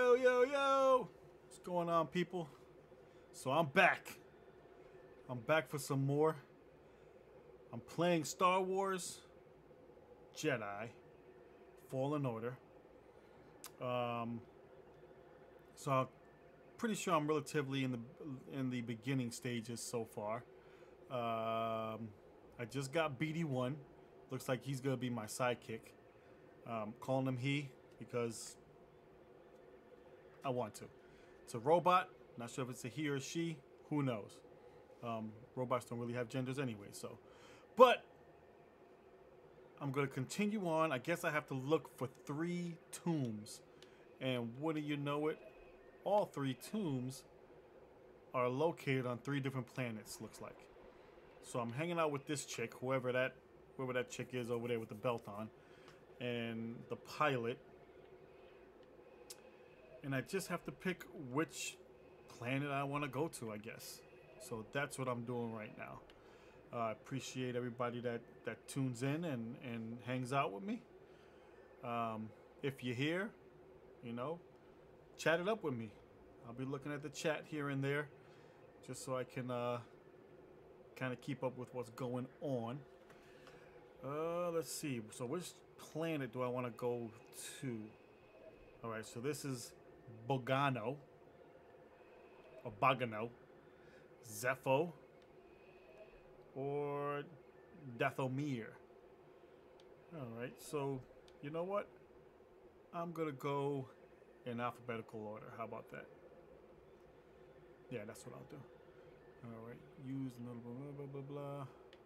Yo, yo, yo! What's going on, people? So I'm back. I'm back for some more. I'm playing Star Wars Jedi Fallen Order. So I'm pretty sure I'm relatively in the beginning stages so far. I just got BD1. Looks like he's gonna be my sidekick. Calling him he because I want to. It's a robot. Not sure if it's a he or she. Who knows? Robots don't really have genders anyway, so. But I'm going to continue on. I guess I have to look for 3 tombs. And wouldn't you know it, all 3 tombs are located on 3 different planets, looks like. So I'm hanging out with this chick, whoever that chick is over there with the belt on, and the pilot. And I just have to pick which planet I want to go to, I guess. So that's what I'm doing right now. I appreciate everybody that tunes in and hangs out with me. If you're here, you know, chat it up with me. I'll be looking at the chat here and there just so I can kind of keep up with what's going on. Let's see. So which planet do I want to go to? All right, so this is Bogano, or Bogano, Zepho, or Dathomir. Alright, so you know what? I'm gonna go in alphabetical order. How about that? Yeah, that's what I'll do. Alright, use a little blah blah blah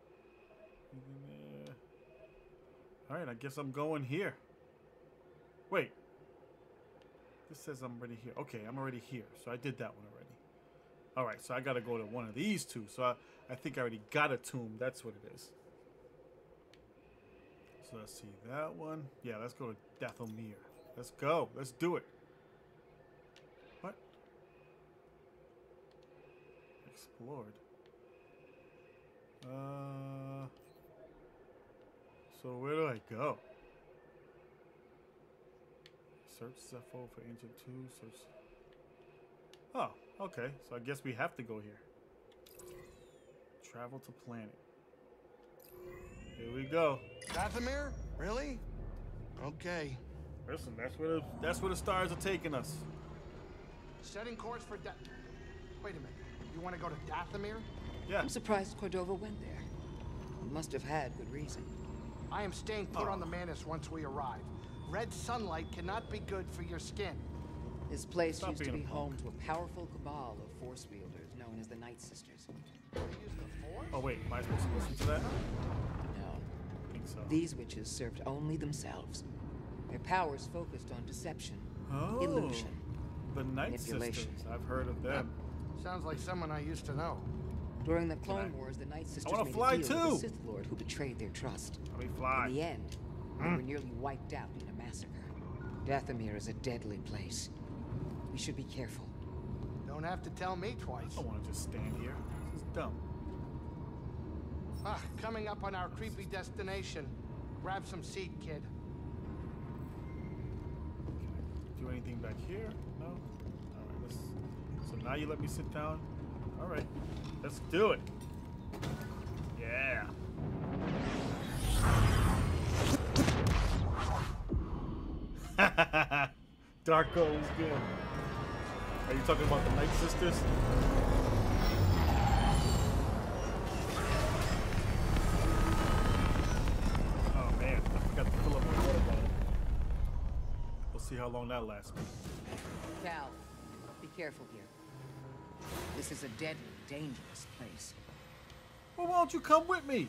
blah. Alright, I guess I'm going here. Wait. This says I'm already here. Okay, I'm already here. So I did that one already. Alright, so I gotta go to one of these 2. So I think I already got a tomb. That's what it is. So let's see. That one. Yeah, let's go to Dathomir. Let's go. Let's do it. What? Explored. So where do I go? Search Zepho for Ancient 2. Search. Oh, okay. So I guess we have to go here. Travel to planet. Here we go. Dathomir? Really? Okay. Listen, that's where the stars are taking us. Setting course for Wait a minute. You want to go to Dathomir? Yeah. I'm surprised Cordova went there. He must have had good reason. I am staying put on the Manus once we arrive. Red sunlight cannot be good for your skin. This place Stop used to being be a home to a powerful cabal of Force wielders known as the Night Sisters. They use the Force? Oh wait, am I supposed to listen to that? No. I think so. These witches served only themselves. Their powers focused on deception, Oh, illusion, the Night manipulation. Sisters. I've heard of them. Sounds like someone I used to know. During the Clone Wars, the Night Sisters wanna made fly a deal too. with the Sith Lord who betrayed their trust. Let me fly. In the end, they were nearly wiped out in a massacre. Dathomir is a deadly place. We should be careful. Don't have to tell me I twice. don't want to just stand here. This is dumb. Coming up on our creepy destination. Grab some seat, kid. Can I do anything back here? No? Alright, let's... So now you let me sit down? Alright, let's do it. Yeah. Darko is good. Are you talking about the Night Sisters? Oh man, I forgot to fill up my water bottle. We'll see how long that lasts me. Cal, be careful here. This is a deadly, dangerous place. Well, why don't you come with me?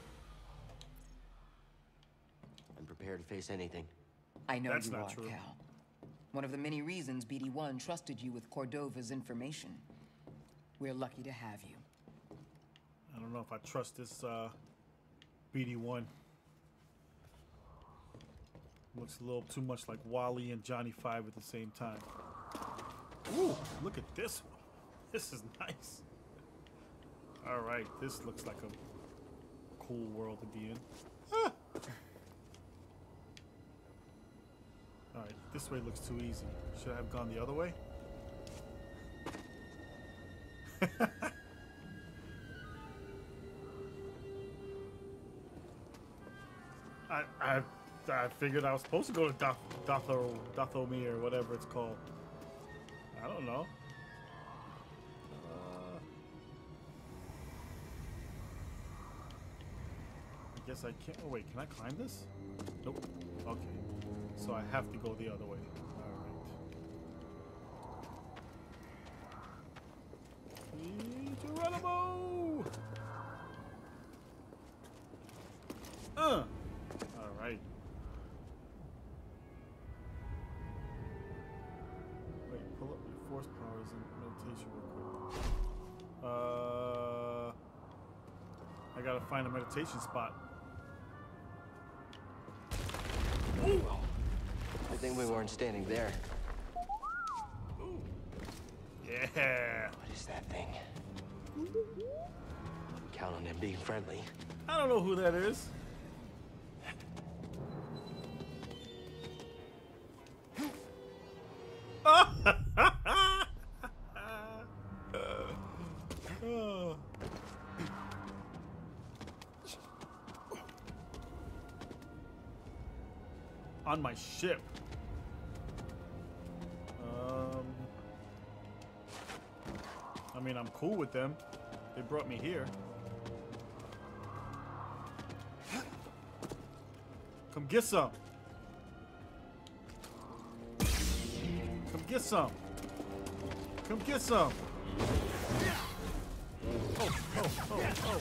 I'm prepared to face anything. I know That's you not are, true. Cal. One of the many reasons BD1 trusted you with Cordova's information. We're lucky to have you. I don't know if I trust this BD1. Looks a little too much like Wally and Johnny 5 at the same time. Ooh, look at this one. This is nice. Alright, this looks like a cool world to be in. Ah! Alright, this way looks too easy. Should I have gone the other way? I figured I was supposed to go to Dathomir, or whatever it's called. I don't know. I guess I can't. Oh wait, can I climb this? Nope. Okay. So I have to go the other way. Alright. Geronimo! Alright. Wait, pull up your force powers and meditation real quick. I gotta find a meditation spot. Ooh. I think we weren't standing there. Ooh. Yeah. What is that thing? Count on them being friendly. I don't know who that is. On my ship. I mean, I'm cool with them. They brought me here. Come get some. Come get some. Come get some. Oh.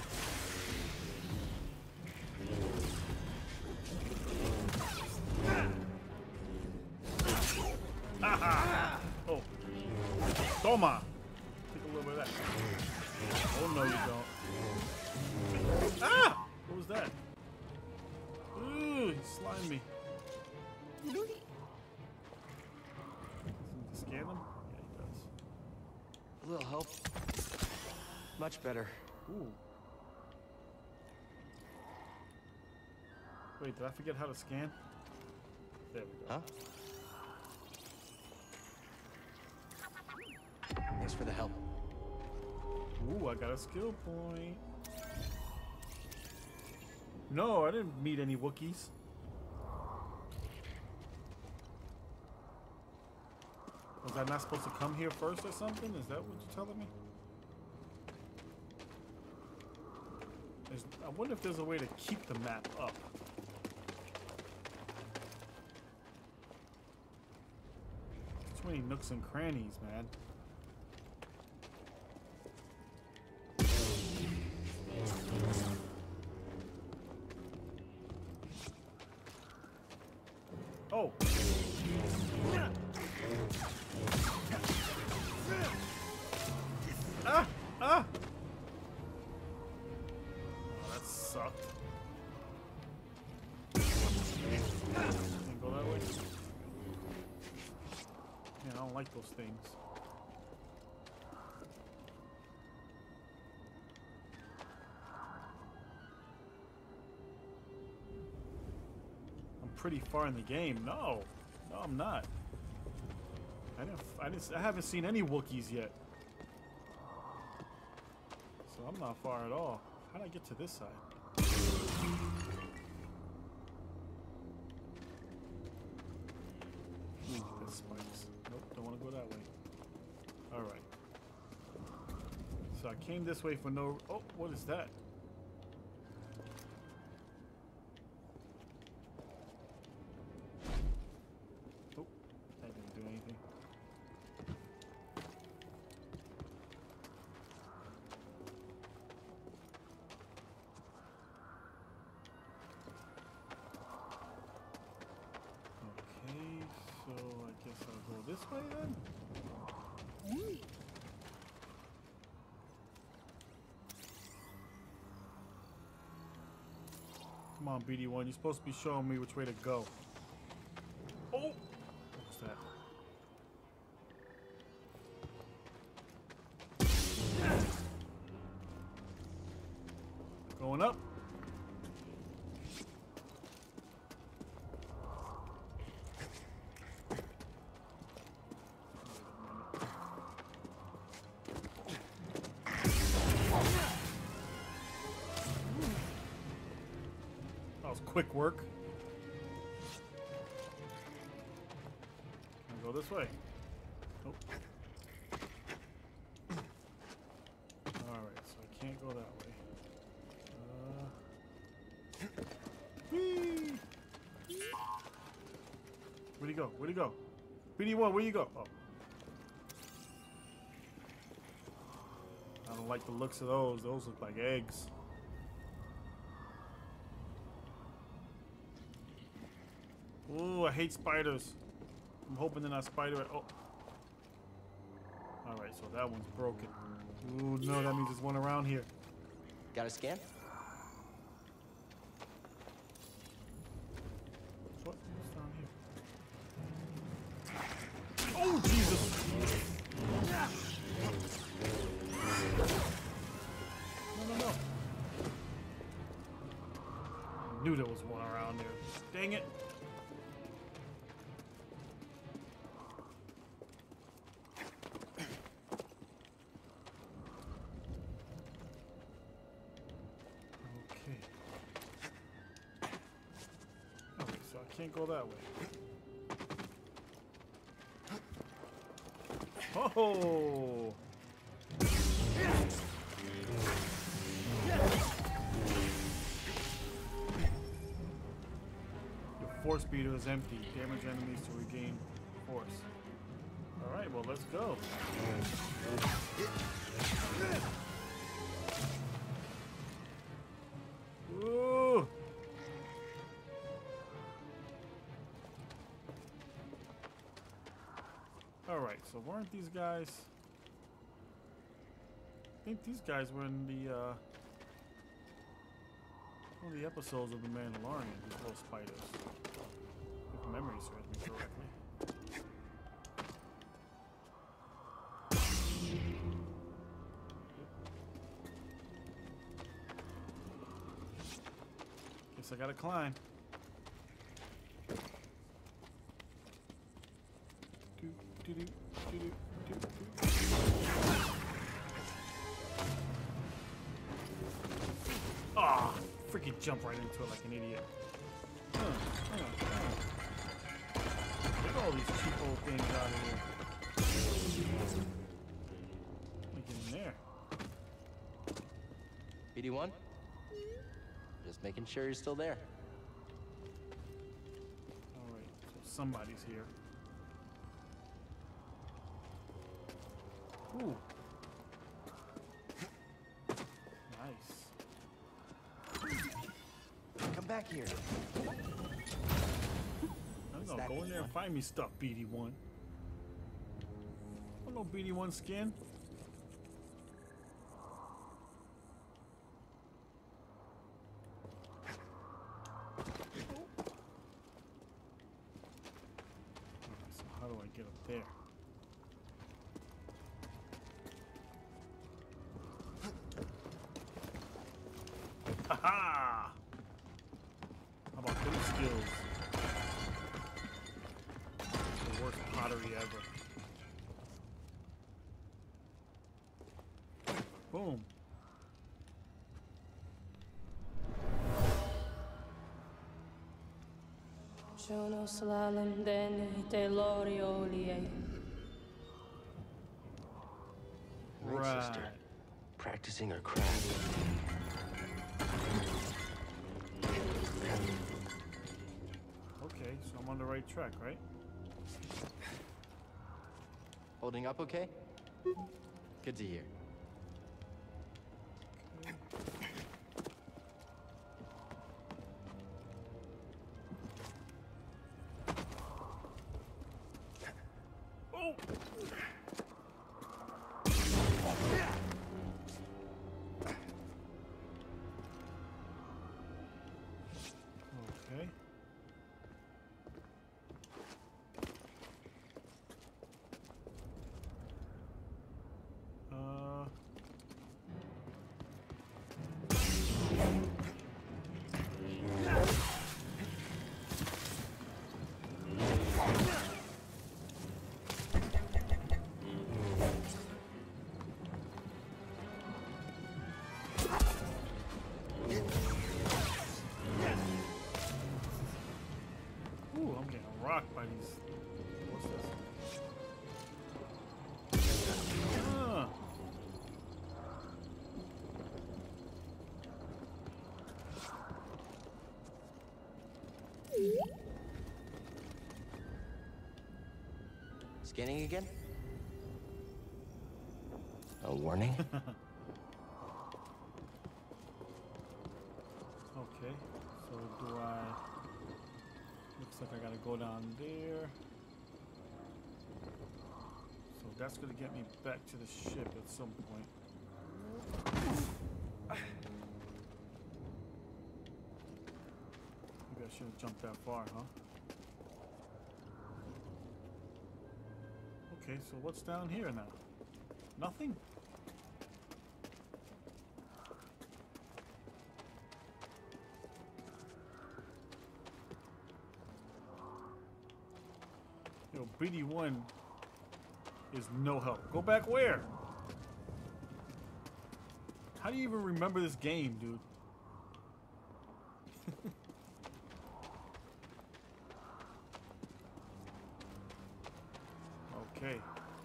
Aha! Oh. Toma! Take a little bit of that. Oh no, you don't. Ah! What was that? Ooh, he slimed me. Scan him? Yeah, he does. A little help. Much better. Ooh. Wait, did I forget how to scan? There we go. Huh? Thanks for the help. Ooh, I got a skill point. No, I didn't meet any Wookiees. Was I not supposed to come here first or something? Is that what you're telling me? I wonder if there's a way to keep the map up. Too many nooks and crannies, man. Oh. Ah! Ah! Oh, that sucked. Can't go that way. Man, I don't like those things. Pretty far in the game. No, I'm not. I haven't seen any Wookiees yet, so I'm not far at all. How did I get to this side? There's spikes. Nope, don't want to go that way. All right. So I came this way for no. Oh, what is that? This way then? Come on, BD1, you're supposed to be showing me which way to go. Oh! What's that? Going up. quick work. I'll go this way. Oh. Alright, so I can't go that way. Whee! Where'd he go? Where'd he go? BD1, where you go? Oh. I don't like the looks of those. Those look like eggs. Ooh, I hate spiders. I'm hoping they're not spider. Oh. Alright, so that one's broken. Ooh, no, that means there's one around here. Got a scan? What's down here? Oh, Jesus! No. I knew there was one around there. Dang it. Okay, so I can't go that way. Oh! Your force beater is empty. Damage enemies to regain force. Alright, well, let's go. Ooh! Alright, so weren't these guys... I think these guys were in the, one of the episodes of The Mandalorian, these little spiders. If memory serves me correctly. Guess I gotta climb. Ah, freaking jump right into it like an idiot. Look at all these cheap old things out of here. Let me get in there. BD1? Just making sure you're still there. Alright, so somebody's here. Ooh. Nice. Come back here. I don't know, go in there and find me stuff, BD1. I don't know BD1 skin. So how do I get up there? Haha! How about those skills? The worst pottery ever. Boom. Right, sister. Practicing her craft. Okay, so I'm on the right track, right? Holding up okay? Good to hear. Oh! Okay. Scanning again? A warning? Okay, so do I... Looks like I gotta go down there. So that's gonna get me back to the ship at some point. Maybe I shouldn't jump that far, huh? Okay, so what's down here now? Nothing? Yo, BD1 is no help. Go back where? How do you even remember this game, dude? Okay.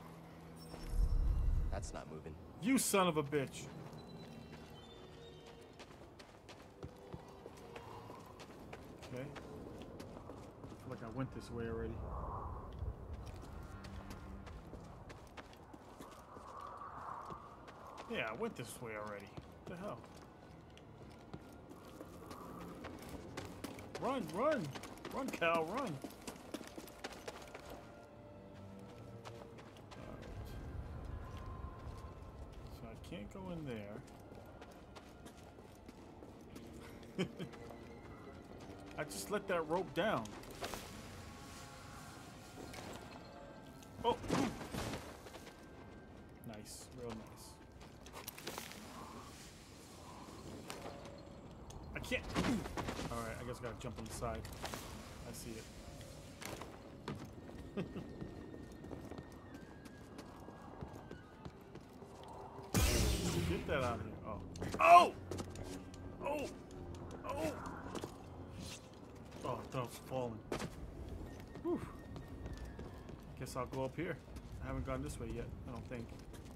That's not moving. You son of a bitch. Okay. I feel like I went this way already. Yeah, I went this way already. What the hell? Run, run! Run, Cal, run! Alright. So I can't go in there. I just let that rope down. Oh! Nice, real nice. I can't. Alright, I guess I gotta jump on the side. I see it. Get that out of here. Oh. Oh! Oh! Oh! Oh, I thought I was falling. Whew. Guess I'll go up here. I haven't gone this way yet, I don't think.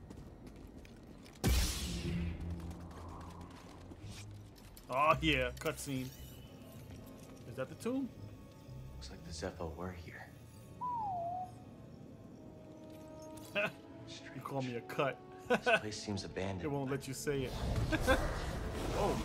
Oh yeah, cutscene. Is that the tomb? Looks like the Zeppo were here. You call me a cut. This place seems It abandoned. won't let you say it. Oh,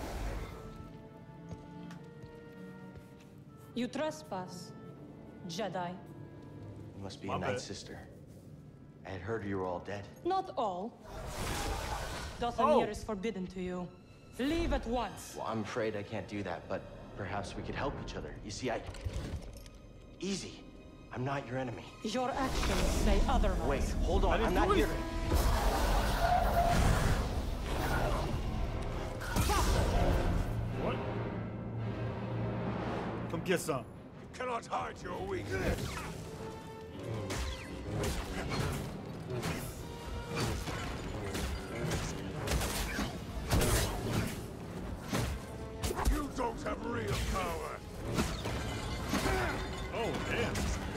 You trespass, Jedi. You must be My a bad. Night Sister. I had heard you were all dead. Not all. Dathomir Oh. is forbidden to you. Leave at once. Well, I'm afraid I can't do that, but perhaps we could help each other. You see, Easy. I'm not your enemy. Your actions say otherwise. Wait, hold I on. didn't I'm do not here. anything. What? Come get some. Cannot hide your weakness. You don't have real power. Oh, damn.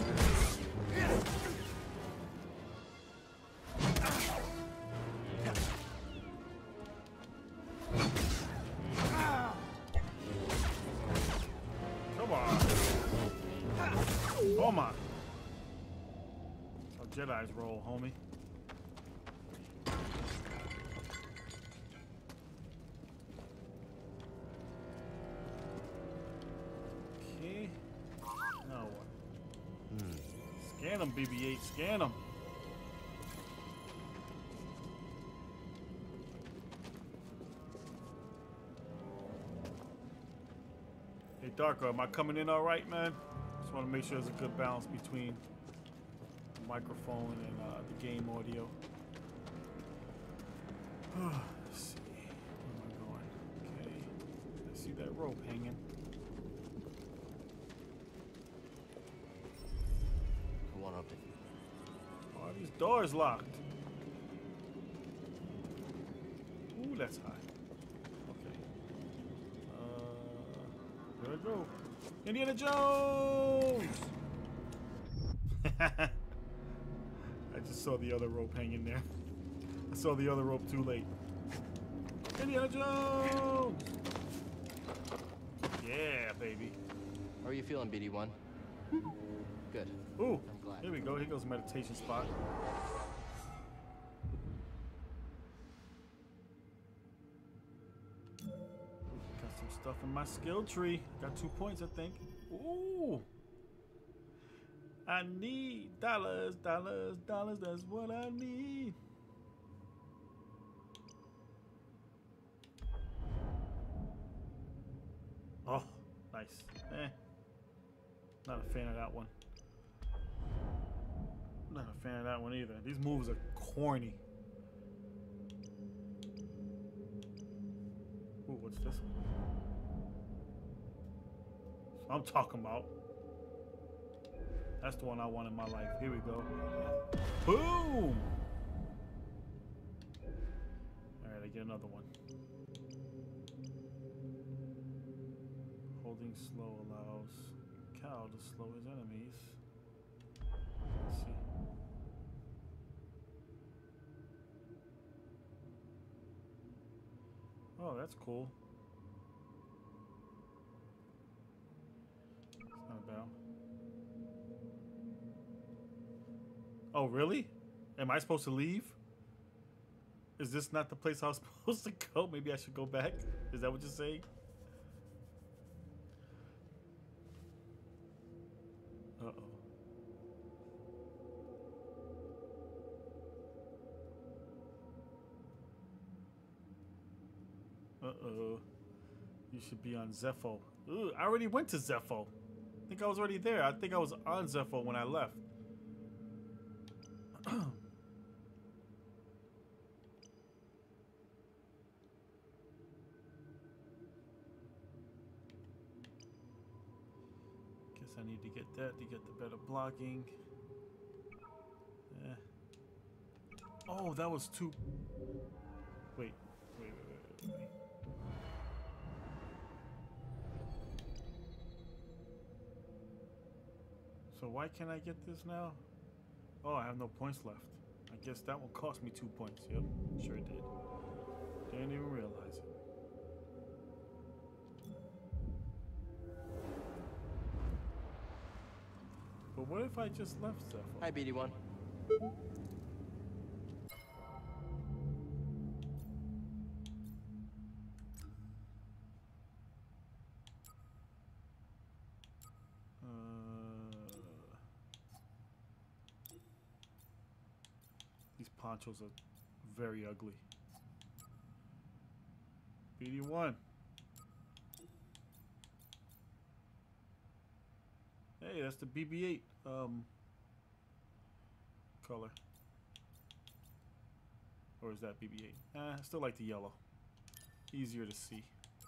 Come on. Come on. How Jedi's roll, homie. Okay. Now what? Scan them, BB-8. Scan them. Hey, Darko, am I coming in all right, man? Just want to make sure there's a good balance between the microphone and the game audio. Let's see. Where am I going? Okay. I see that rope hanging. Who won't open? Oh, these doors locked. Ooh, that's high. Okay. There I go. Indiana Jones! I just saw the other rope hanging there. I saw the other rope too late. Indiana Jones! Yeah, baby. How are you feeling, BD1? Good. Ooh, I'm glad. here we go. Here goes meditation spot. Got some stuff in my skill tree. Got 2 points, I think. Ooh. I need dollars, dollars, dollars. That's what I need. Oh, nice. Not a fan of that one. Not a fan of that one either. These moves are corny. Ooh, what's this one? I'm talking about. That's the one I want in my life. Here we go. Boom! Alright, I get another one. Holding slow allows Cal to slow his enemies. Let's see. Oh, that's cool. It's not bad. Oh, really? Am I supposed to leave? Is this not the place I was supposed to go? Maybe I should go back? Is that what you're saying? Uh-oh. Uh-oh. You should be on Zepho. Ooh, I already went to Zepho. I think I was already there. I think I was on Zepho when I left. Guess I need to get that to get the better blocking. Oh, that was two. Wait. So why can't I get this now? Oh, I have no points left. I guess that one cost me 2 points. Yep, sure did. Didn't even realize it. But what if I just left Zepho? Hi, BD1. These ponchos are very ugly. BD1. Hey, that's the BB-8 color. Or is that BB-8? I still like the yellow. Easier to see.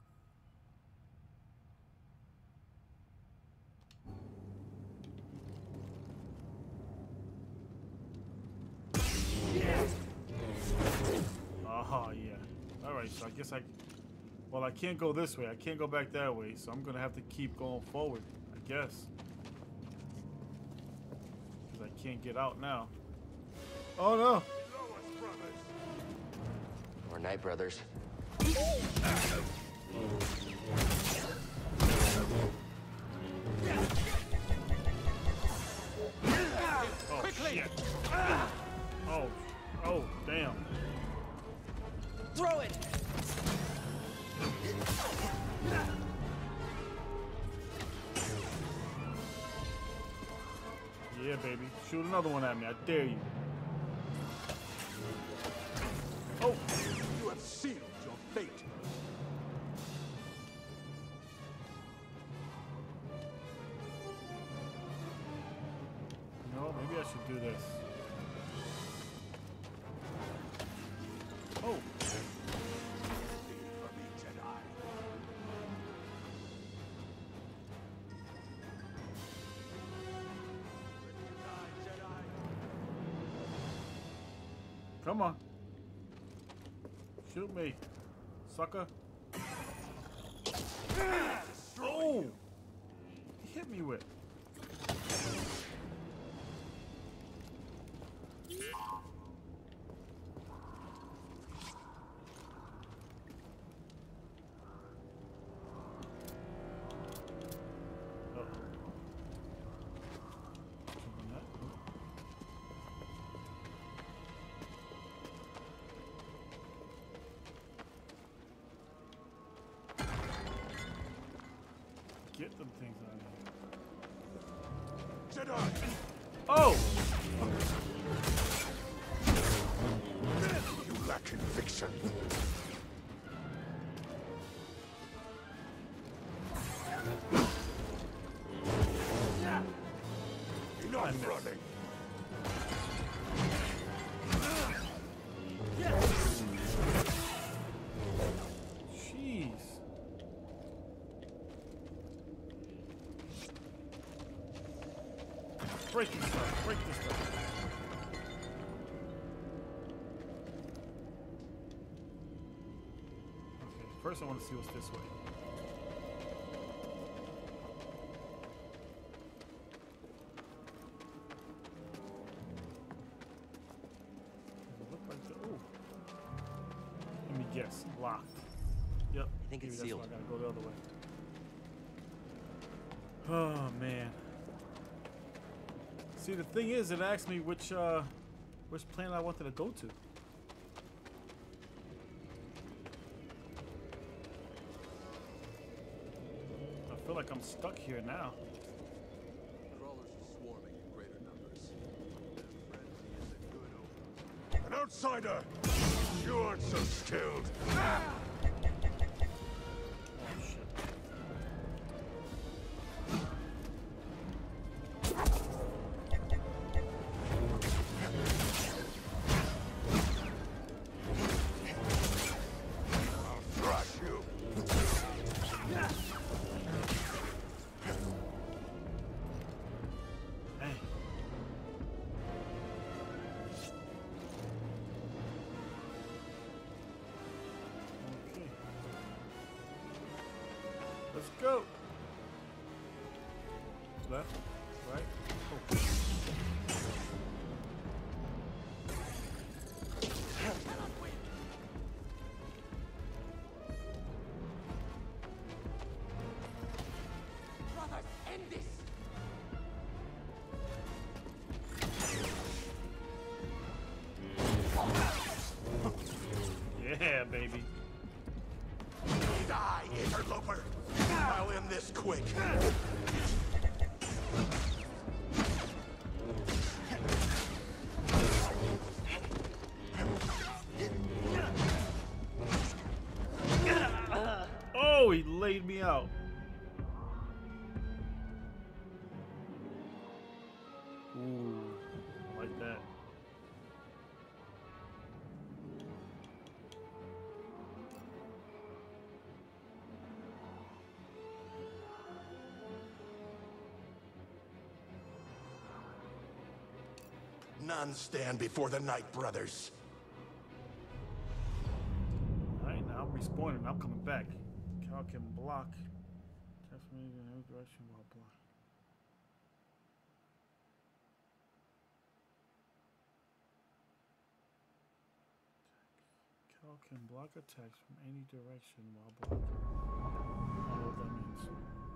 Oh, yeah. Alright, so I guess well, I can't go this way. I can't go back that way, so I'm gonna have to keep going forward, I guess. Because I can't get out now. Oh, no! Or Night Brothers. Oh, shit. Oh, damn. Throw it! Yeah, baby. Shoot another one at me. I dare you. Oh! You have sealed your fate. No, maybe I should do this. Oh! For me, Jedi. Come on. Shoot me, sucker. Oh! He hit me with. get them things on here. Jedi! Oh! You lack conviction. Enough running. Jeez. Break this stuff. Break this stuff. Okay, first I want to see what's this way. Does it look like the, ooh. Let me guess. Locked. Yep. I think maybe it's that's sealed. why I gotta go the other way. Oh man. See, the thing is, it asked me which planet I wanted to go to. I feel like I'm stuck here now. Crawlers are swarming in greater numbers. Their frenzy is a good omen. An outsider! You aren't so skilled. Oh shit. I'll thrash you. Hey. Okay. Let's go. Left, right. Oh. Brothers, end this! Yeah, baby. Die, interloper! I'll end this quick. Oh, he laid me out. Ooh, I like that. None stand before the Night Brothers. Alright, now I'm respawning. I'm coming back. Cal can block. Test me in every direction while block. Cal can block attacks from any direction while blocking. I don't know what that means.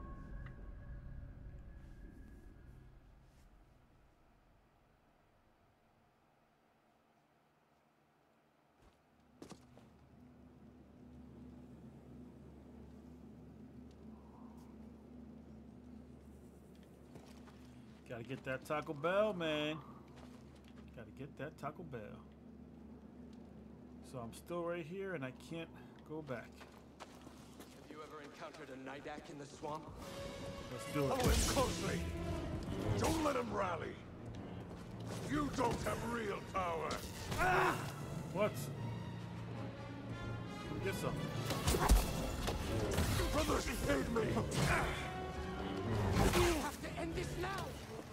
Gotta get that Taco Bell, man. Gotta get that Taco Bell. So I'm still right here and I can't go back. Have you ever encountered a Nidak in the swamp? Let's do Follow it. him closely. Don't let him rally. You don't have real power. What? Get some. Brothers, aid me. You have to end this now!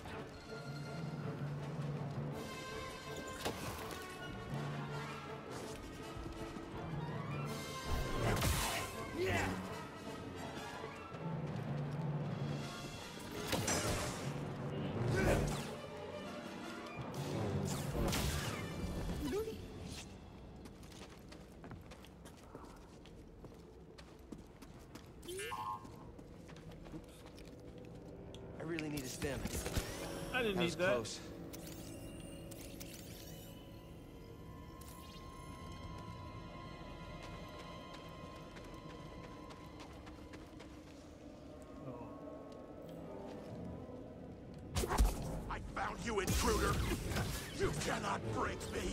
I really need a stem. I didn't That need was that. close. Oh. found, you intruder! You cannot break me!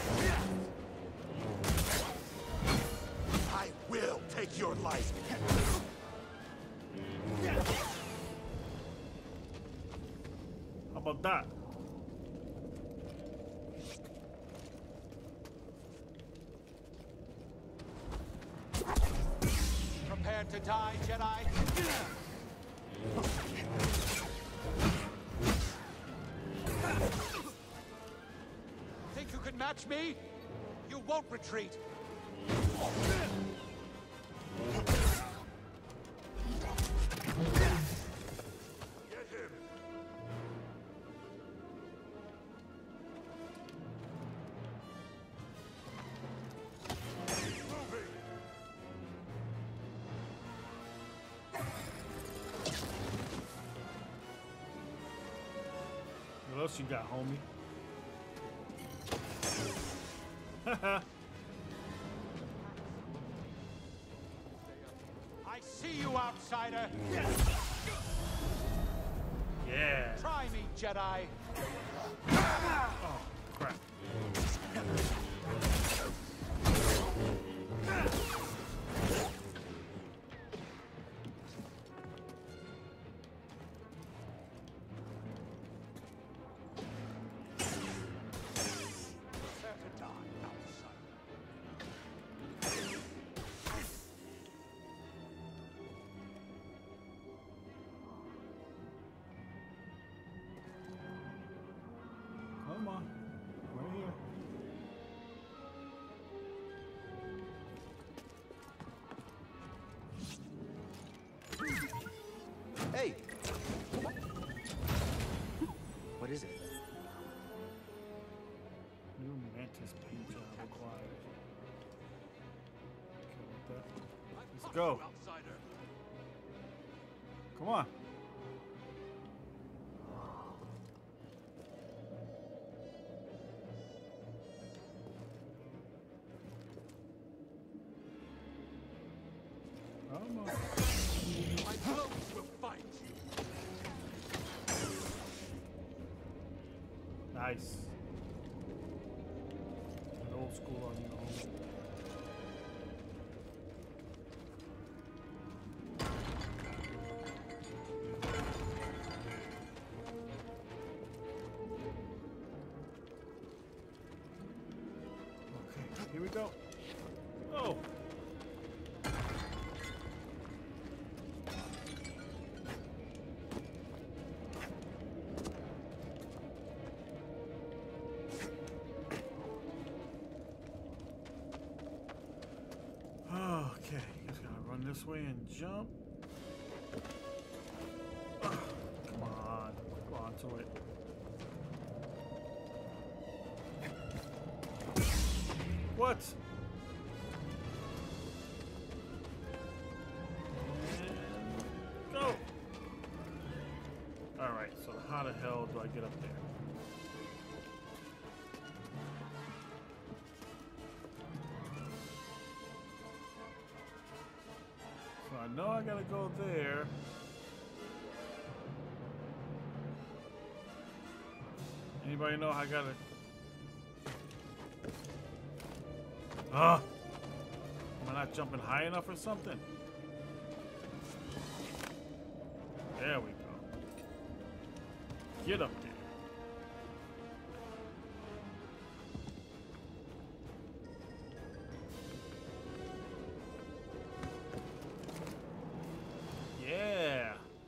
I will take your life! How about that? Prepare to die, Jedi. Think you can match me? You won't retreat. Get him! Moving! What else you got, homie? Haha. I see you, outsider. Yeah. Try me, Jedi. Oh, crap. Prepare to die, outsider. Come on. We're here. Hey! What is it? New mantis paint job required. Okay, with that. Let's go. Outsider! Come on. Come on. My clothes will find you! Nice. An old school on your own. Okay, here we go. Oh. Okay, just gotta run this way and jump. Ugh, come on, go on to it. What? And go. All right, so how the hell do I get up there? So I know I gotta go there. Anybody know how I gotta? Am I not jumping high enough or something? There we go. Get up there. Yeah.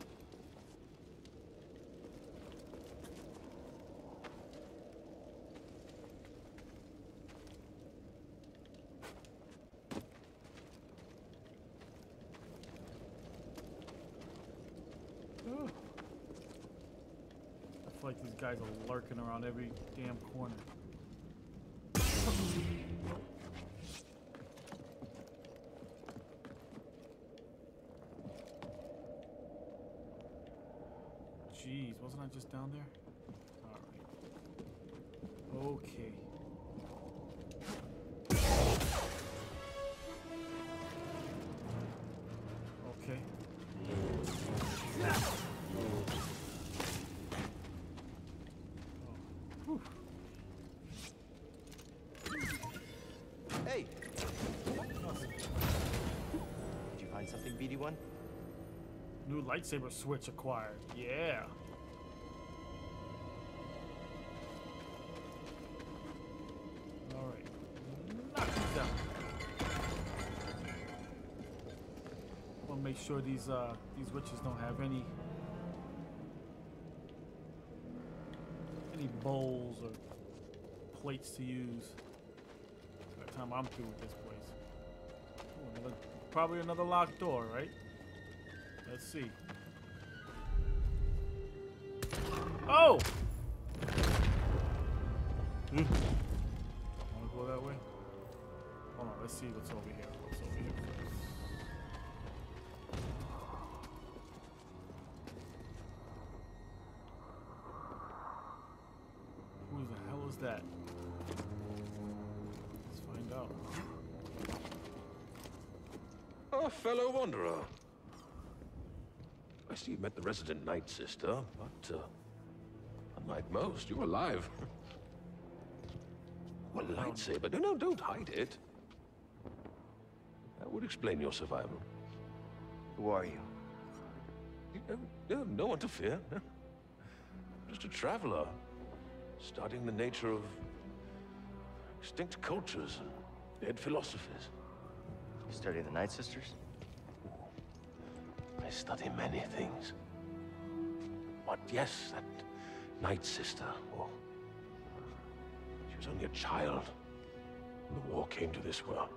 Ooh. I feel like these guys are lurking around every damn corner. Jeez, wasn't I just down there? Alright. Okay. Okay. you one? New lightsaber switch acquired. Yeah. All right. Knock these down. Want to make sure these witches don't have any bowls or plates to use by the time I'm through with this place. Ooh, probably another locked door, right? Let's see. Oh! Wanna go that way? Hold on, let's see what's over here. What's over here first? Who the hell is that? Let's find out. A fellow wanderer. I see you met the resident Night Sister, but unlike most, you're alive. A lightsaber? No, don't hide it. That would explain your survival. Who are you? No one to fear. Just a traveler, studying the nature of extinct cultures and dead philosophies. You study the Night Sisters? I study many things. But yes, that Night Sister, well, she was only a child when the war came to this world.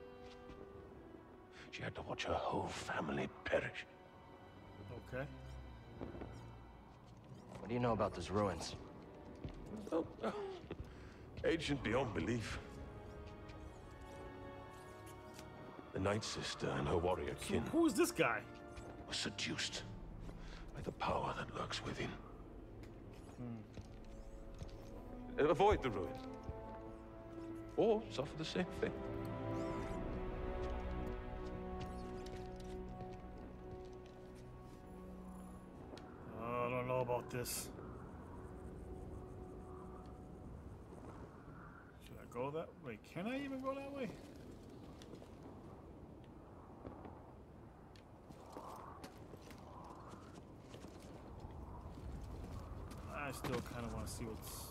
She had to watch her whole family perish. Okay. What do you know about those ruins? Oh, ancient beyond belief. The Night Sister and her warrior kin Who is this guy? were seduced by the power that lurks within. Avoid the ruins, or suffer the same fate. I don't know about this. Should I go that way? Can I even go that way? I still kind of want to see what's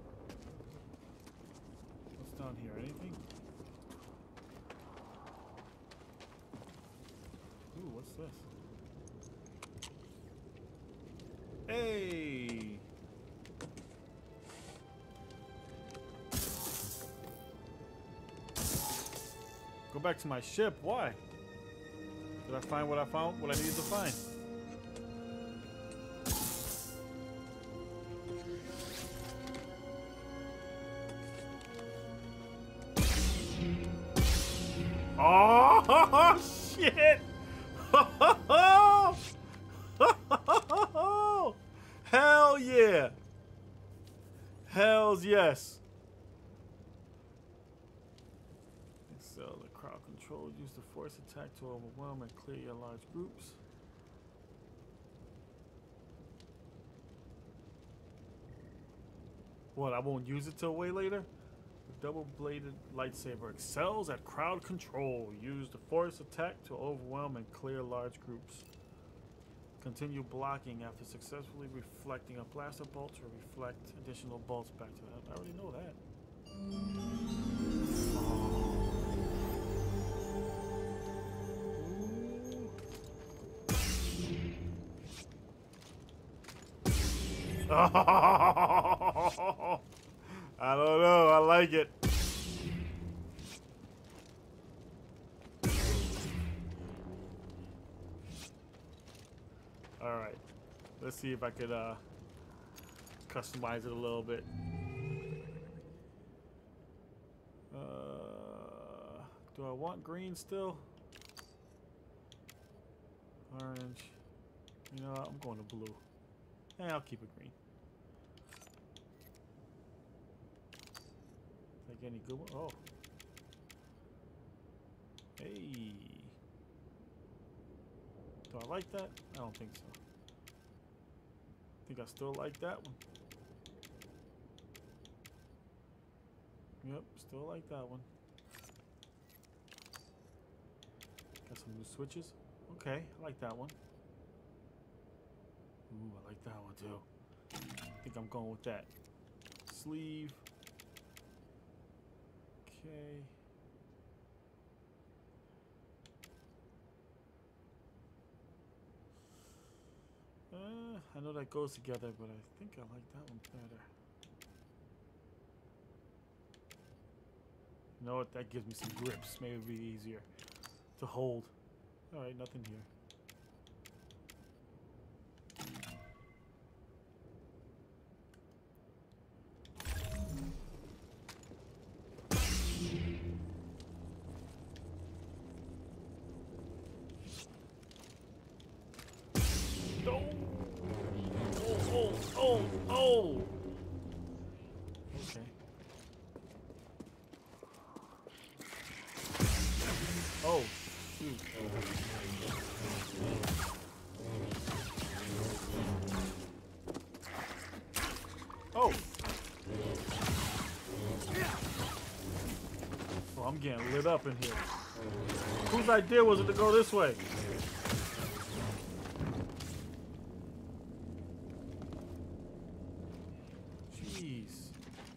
down here. Anything? Ooh, what's this? Hey! Go back to my ship. Why? Did I find what I found? What I needed to find? Oh shit! Hell yeah! Hells yes! Excel the crowd control. Use the force attack to overwhelm and clear your large groups. What? I won't use it till way later. Double-bladed lightsaber excels at crowd control. Use the force attack to overwhelm and clear large groups. Continue blocking after successfully reflecting a blaster bolt to reflect additional bolts back to that. I already know that. Oh. I don't know. I like it. All right. Let's see if I could customize it a little bit. Do I want green still? Orange. You know what? I'm going to blue. Yeah, I'll keep it green. Like any good one? Oh. Hey. Do I like that? I don't think so. I think I still like that one. Yep, still like that one. Got some new switches. Okay, I like that one. Ooh, I like that one too. I think I'm going with that. Sleeve. Okay. I know that goes together, but I think I like that one better. You know what? That gives me some grips. Maybe it'll be easier to hold. Alright, nothing here. Oh! Okay. Oh, shoot. Oh! Oh, I'm getting lit up in here. Whose idea was it to go this way? Jeez.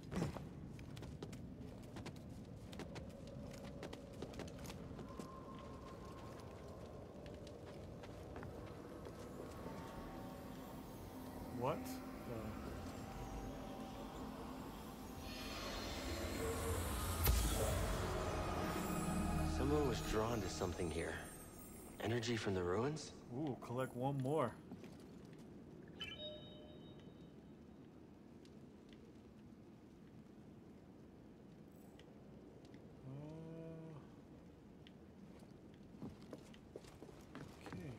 What? Someone was drawn to something here. Energy from the ruins? Ooh, collect one more. Okay.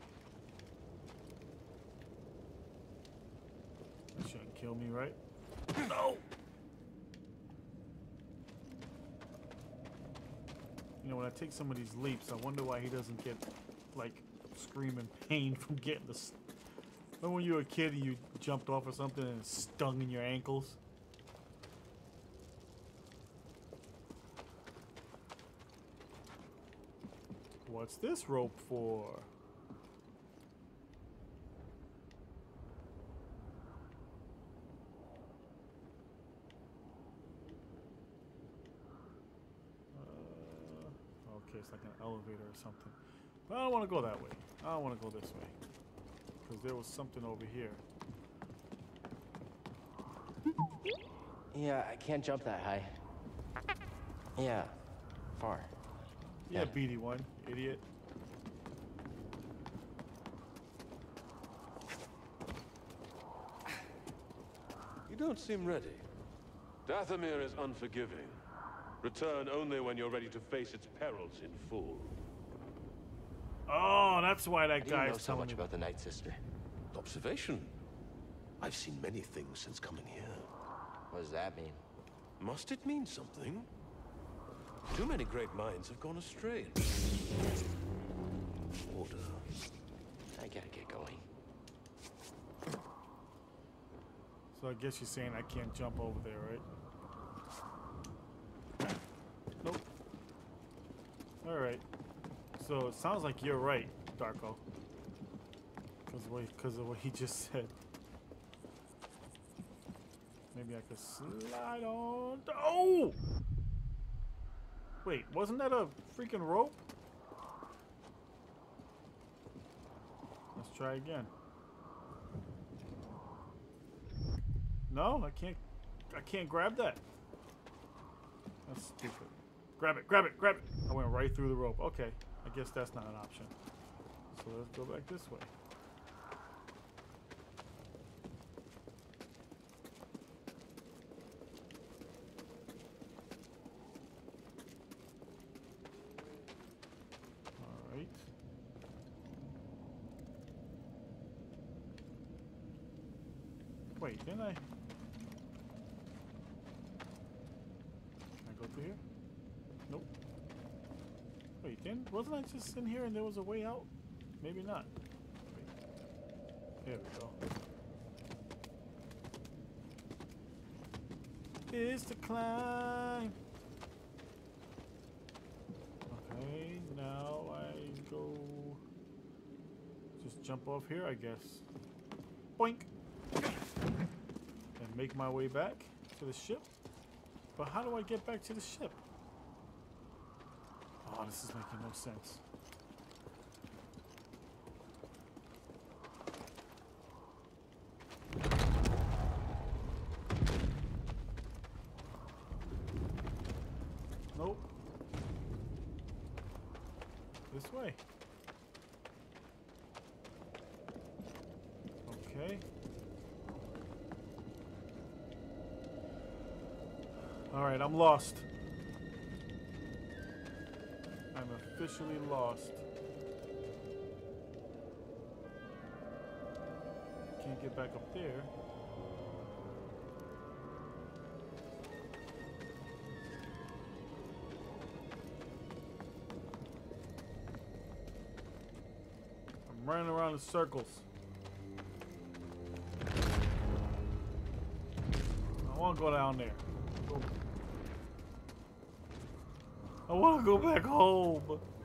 That shouldn't kill me, right? No! You know, when I take some of these leaps, I wonder why he doesn't get, like, screaming pain from getting the... Remember when you were a kid and you jumped off or something and it stung in your ankles? What's this rope for? Okay, it's like an elevator or something. But I don't want to go that way. I don't want to go this way. Because there was something over here. Yeah, I can't jump that high. Yeah, far. Yeah, BD1, idiot. You don't seem ready. Dathomir is unforgiving. Return only when you're ready to face its perils in full. Oh, that's why that I didn't guy know is so telling much me. about the Night Sister. Observation. I've seen many things since coming here. What does that mean? Must it mean something? Too many great minds have gone astray. Order. I gotta get going. So I guess you're saying I can't jump over there, right? Nope. Alright. So it sounds like you're right, Darko. Because of what he just said. Maybe I could slide on. Oh! Wait, wasn't that a freaking rope? Let's try again. No, I can't grab that. That's stupid. Grab it, grab it, grab it. I went right through the rope. Okay, I guess that's not an option. So let's go back this way. All right. Wait, didn't I? Can I go through here? Nope. Wait, wasn't I just in here and there was a way out? Maybe not. Wait. There we go. It's the climb. Okay, now I go jump off here, I guess. Boink! And make my way back to the ship. But how do I get back to the ship? Oh, this is making no sense. Nope. This way. Okay. Alright, I'm lost. I'm officially lost. Can't get back up there. I'm running around in circles. I want to go down there. I want to go back home.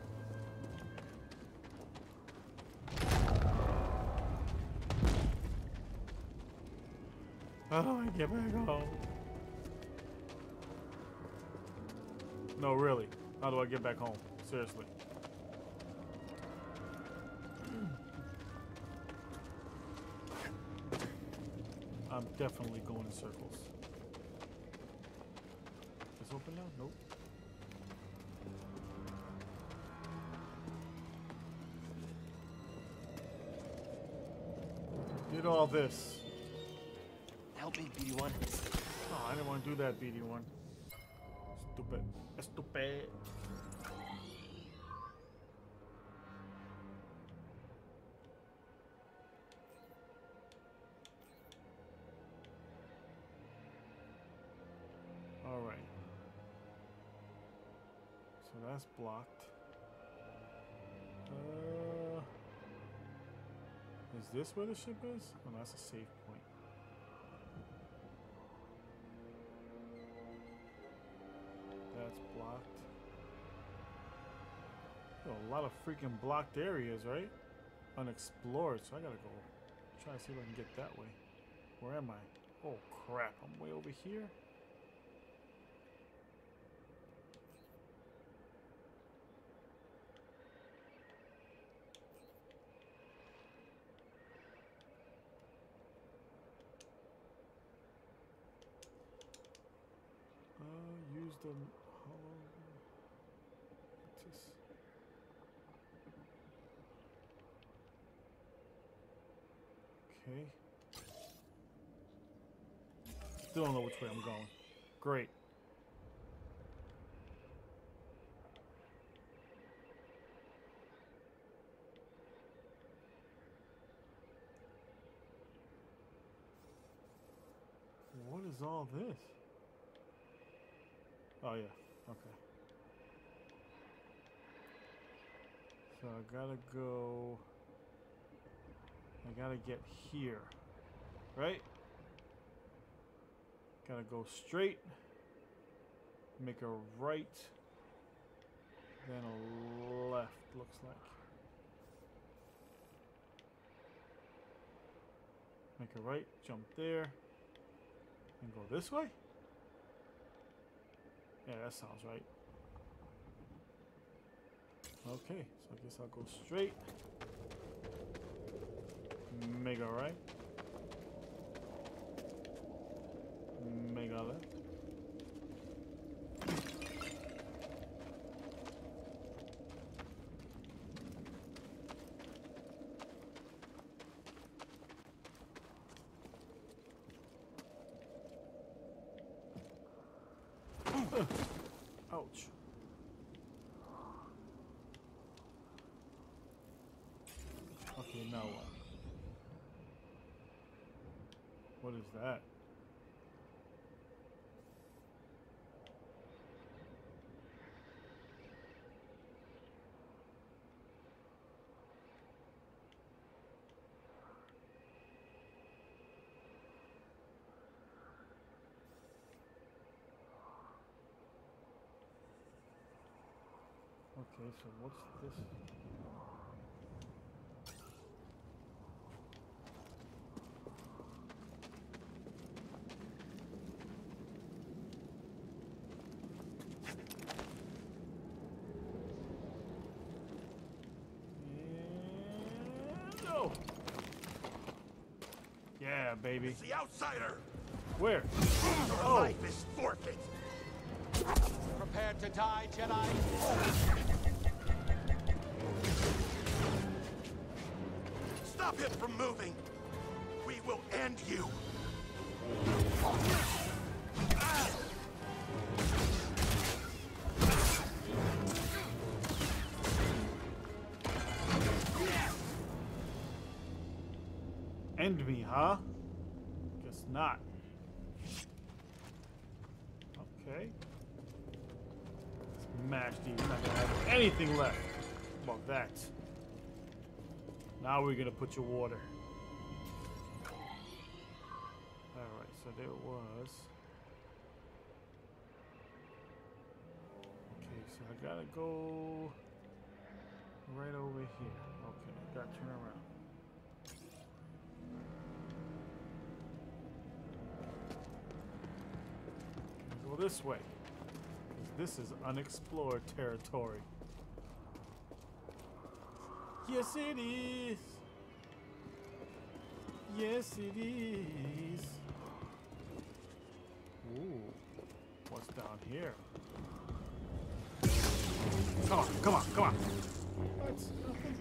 How do I get back home? No, really. How do I get back home? Seriously. I'm definitely going in circles. Is it open now? Nope. Did all this. Help me, BD1. Oh, I didn't want to do that, BD1. Stupid. Stupid. Alright. So that's blocked. Is this where the ship is? Oh, that's a safe point. That's blocked. Oh, a lot of freaking blocked areas, right? Unexplored, so I gotta go try to see if I can get that way. Where am I? Oh crap, I'm way over here. Use the hollow. What's this? Okay. Still don't know which way I'm going. Great. What is all this? Oh yeah, okay. So I gotta go... I gotta get here, right? Gotta go straight, make a right, then a left, looks like. Make a right, jump there, and go this way? Yeah, that sounds right. Okay, so I guess I'll go straight. Make a right. Make a left. Ouch. Okay, now what? What is that? Okay, so what's this? Yeah, baby. It's the outsider. Where? Your Oh. life is forfeit. Prepared to die, Jedi? Stop him from moving. We will end you. End me, huh? Guess not. Okay. Smash these. Not gonna have anything left. About that. Now we're gonna put your water. Alright, so there it was. Okay, so I gotta go right over here. Okay, gotta turn around. Go this way. 'Cause this is unexplored territory. Yes, it is. Yes, it is. Ooh, what's down here? Come on, come on, come on. What? Nothing.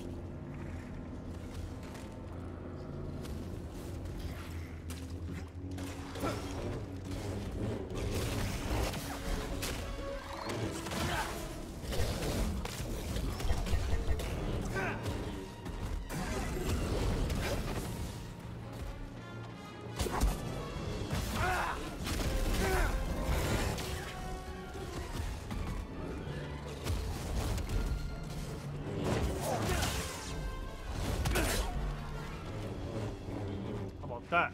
That.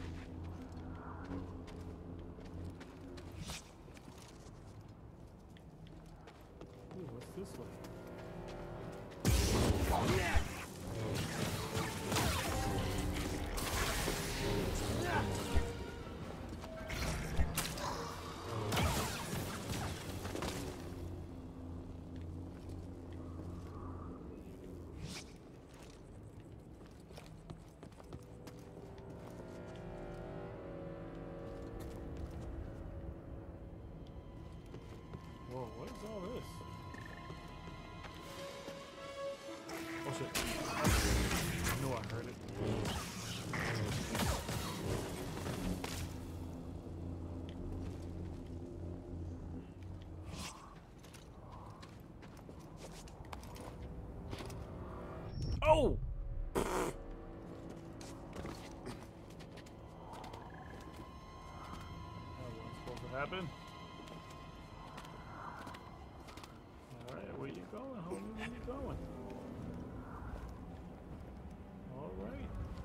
Ooh, what's this way? Whoa, what is all this? Oh shit. I knew I heard it. Oh! That wasn't supposed to happen. Alright, where you going, homie? Where you going? Alright.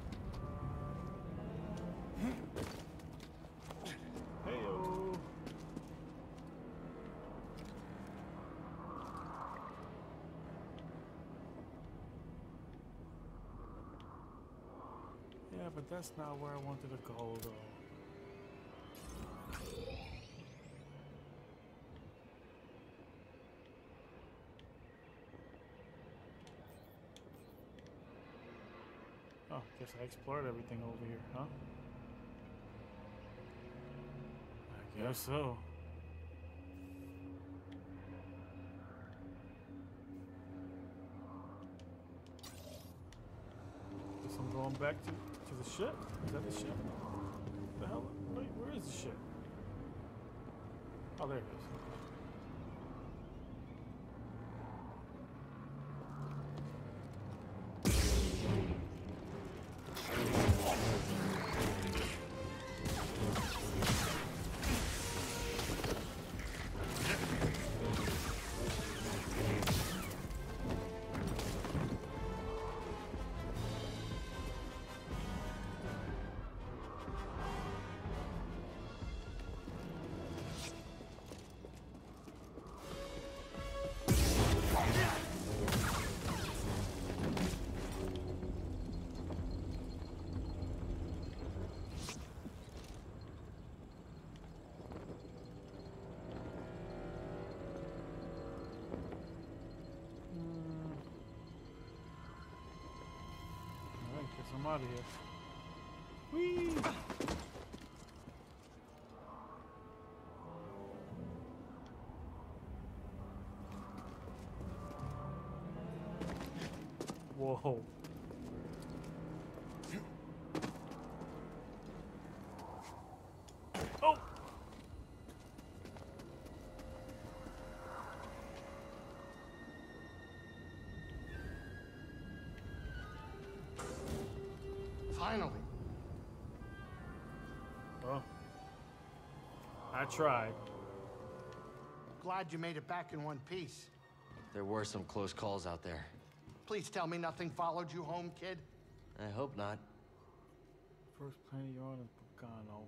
Hey-o. Yeah, but that's not where I wanted to go, though. Oh, guess I explored everything over here, huh? I guess so. Guess I'm going back to the ship. Is that the ship? What the hell? Wait, where is the ship? Oh, there it is. I'm out of here. Whee! Whoa. Oh! Finally. Well, I tried. Glad you made it back in one piece. There were some close calls out there. Please tell me nothing followed you home, kid. I hope not. First planet you're on is Pagano.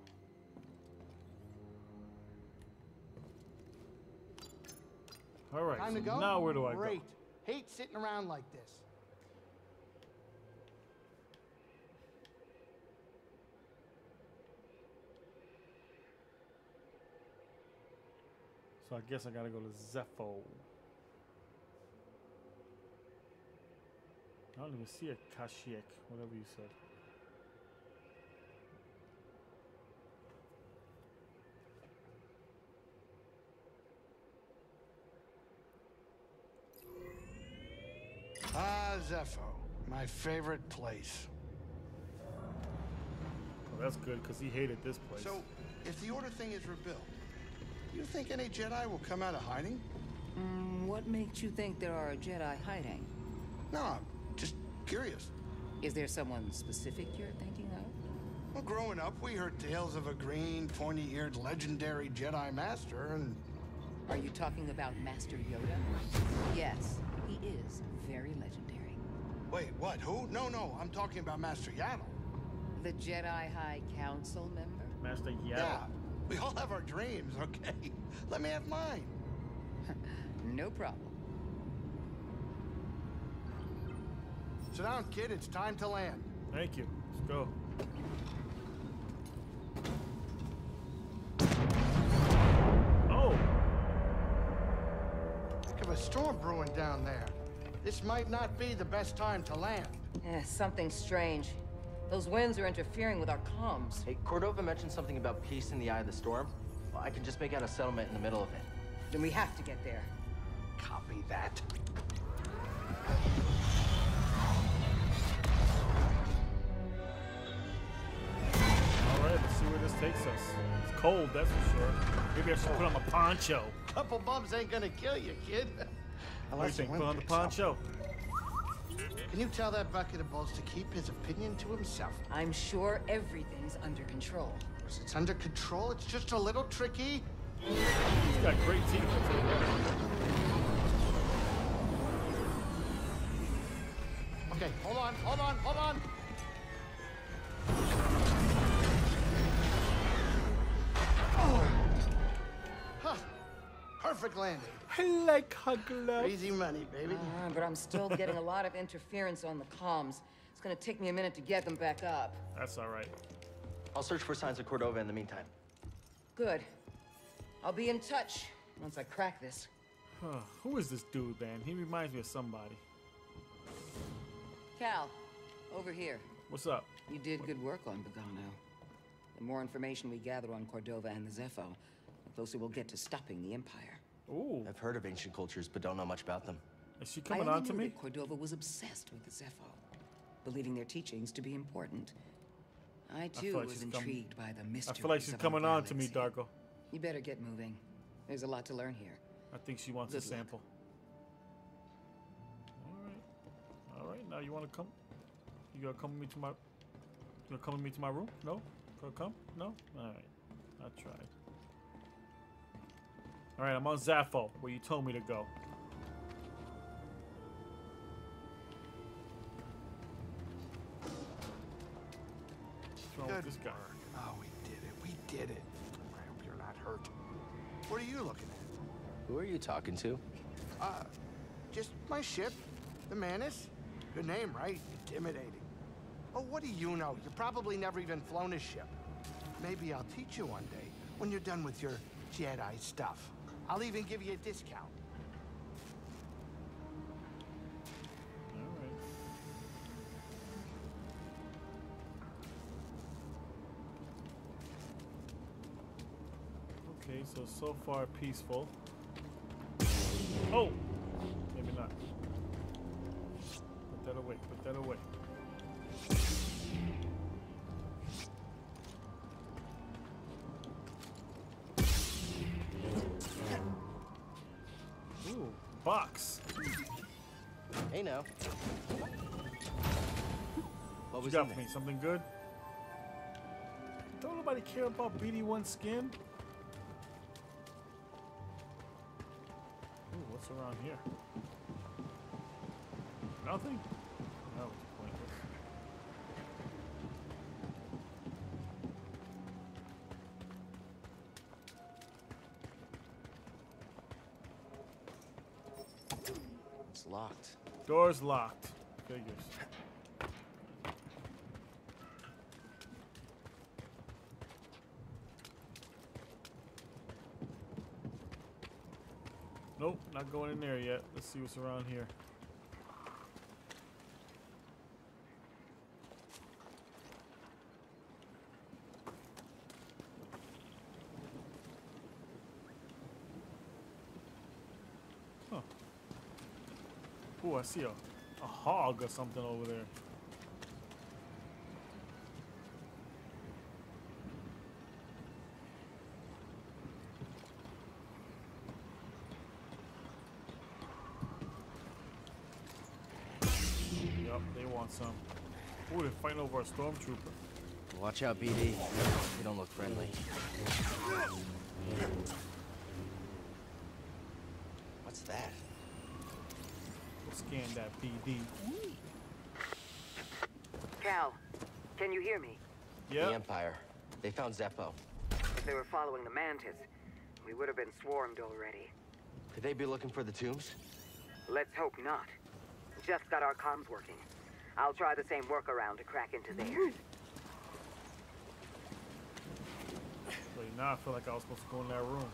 All right, Time so to go? now where do I Great. go? Hate sitting around like this. So I guess I gotta go to Zepho. I don't even see a Kashyyyk, whatever you said. Ah, Zepho. My favorite place. Well, that's good, because he hated this place. So, if the Order thing is rebuilt, you think any Jedi will come out of hiding? What makes you think there are Jedi hiding? No, I'm just curious. Is there someone specific you're thinking of? Well, growing up, we heard tales of a green, pointy-eared, legendary Jedi Master, and... Are you talking about Master Yoda? Yes, he is very legendary. Wait, what? Who? No, I'm talking about Master Yaddle. The Jedi High Council member? Master Yaddle. Yeah, we all have our dreams, okay? Let me have mine. No problem. Sit down, kid. It's time to land. Thank you. Let's go. Oh! Heck of a storm brewing down there. This might not be the best time to land. Something strange. Those winds are interfering with our comms. Hey, Cordova mentioned something about peace in the eye of the storm. Well, I can just make out a settlement in the middle of it. Then we have to get there. Copy that. Alright, let's see where this takes us. It's cold, that's for sure. Maybe I should put on my poncho. Couple bumps ain't gonna kill you, kid. What do you think? Put on the poncho. Can you tell that bucket of balls to keep his opinion to himself? I'm sure everything's under control. It's under control. It's just a little tricky. He's got great teeth. I'll tell you that. Okay, hold on. Huh. Perfect landing. I like hugger. Easy money, baby. But I'm still getting a lot of interference on the comms. It's gonna take me a minute to get them back up. That's alright. I'll search for signs of Cordova in the meantime. Good. I'll be in touch once I crack this. Who is this dude, man? He reminds me of somebody. Cal, over here. What's up? You did good work on Bogano. The more information we gather on Cordova and the Zepho, the closer we'll get to stopping the Empire. Ooh. I've heard of ancient cultures, but don't know much about them. Is she I coming only on to knew me? that Cordova was obsessed with the Zepho, believing their teachings to be important. I too feel like was she's intrigued by the mysteries I feel like she's of our coming on to me, galaxy. Darko. You better get moving. There's a lot to learn here. I think she wants a Good luck. sample. Alright, now you wanna come? You gonna come with me to my room? No? Gonna come? No? Alright. I tried. Alright, I'm on Zepho, where you told me to go. What's wrong with this guy? Oh, we did it. I hope you're not hurt. What are you looking at? Who are you talking to? Just my ship, the Manus. Good name, right? Intimidating. Oh, what do you know? You probably never even flown a ship. Maybe I'll teach you one day when you're done with your Jedi stuff. I'll even give you a discount. Alright. So far peaceful. Oh! Maybe not. Put that away, put that away. Ooh, box. Hey now. What What was you in got for there? me? Something good? Don't nobody care about BD1 skin? Ooh, what's around here? Nothing? That was pointless. It's locked. Door's locked. Figures. Nope, not going in there yet. Let's see what's around here. Huh. Ooh, I see a hog or something over there. Yup, they want some. Ooh, they're fighting over a stormtrooper. Watch out, BD. They don't look friendly. What's that? We'll scan that BD. Cal, can you hear me? The Yep. Empire. They found Zeppo. If they were following the Mantis, we would have been swarmed already. Could they be looking for the tombs? Let's hope not. Just got our comms working. I'll try the same workaround to crack into theirs. Wait, now I feel like I was supposed to go in that room.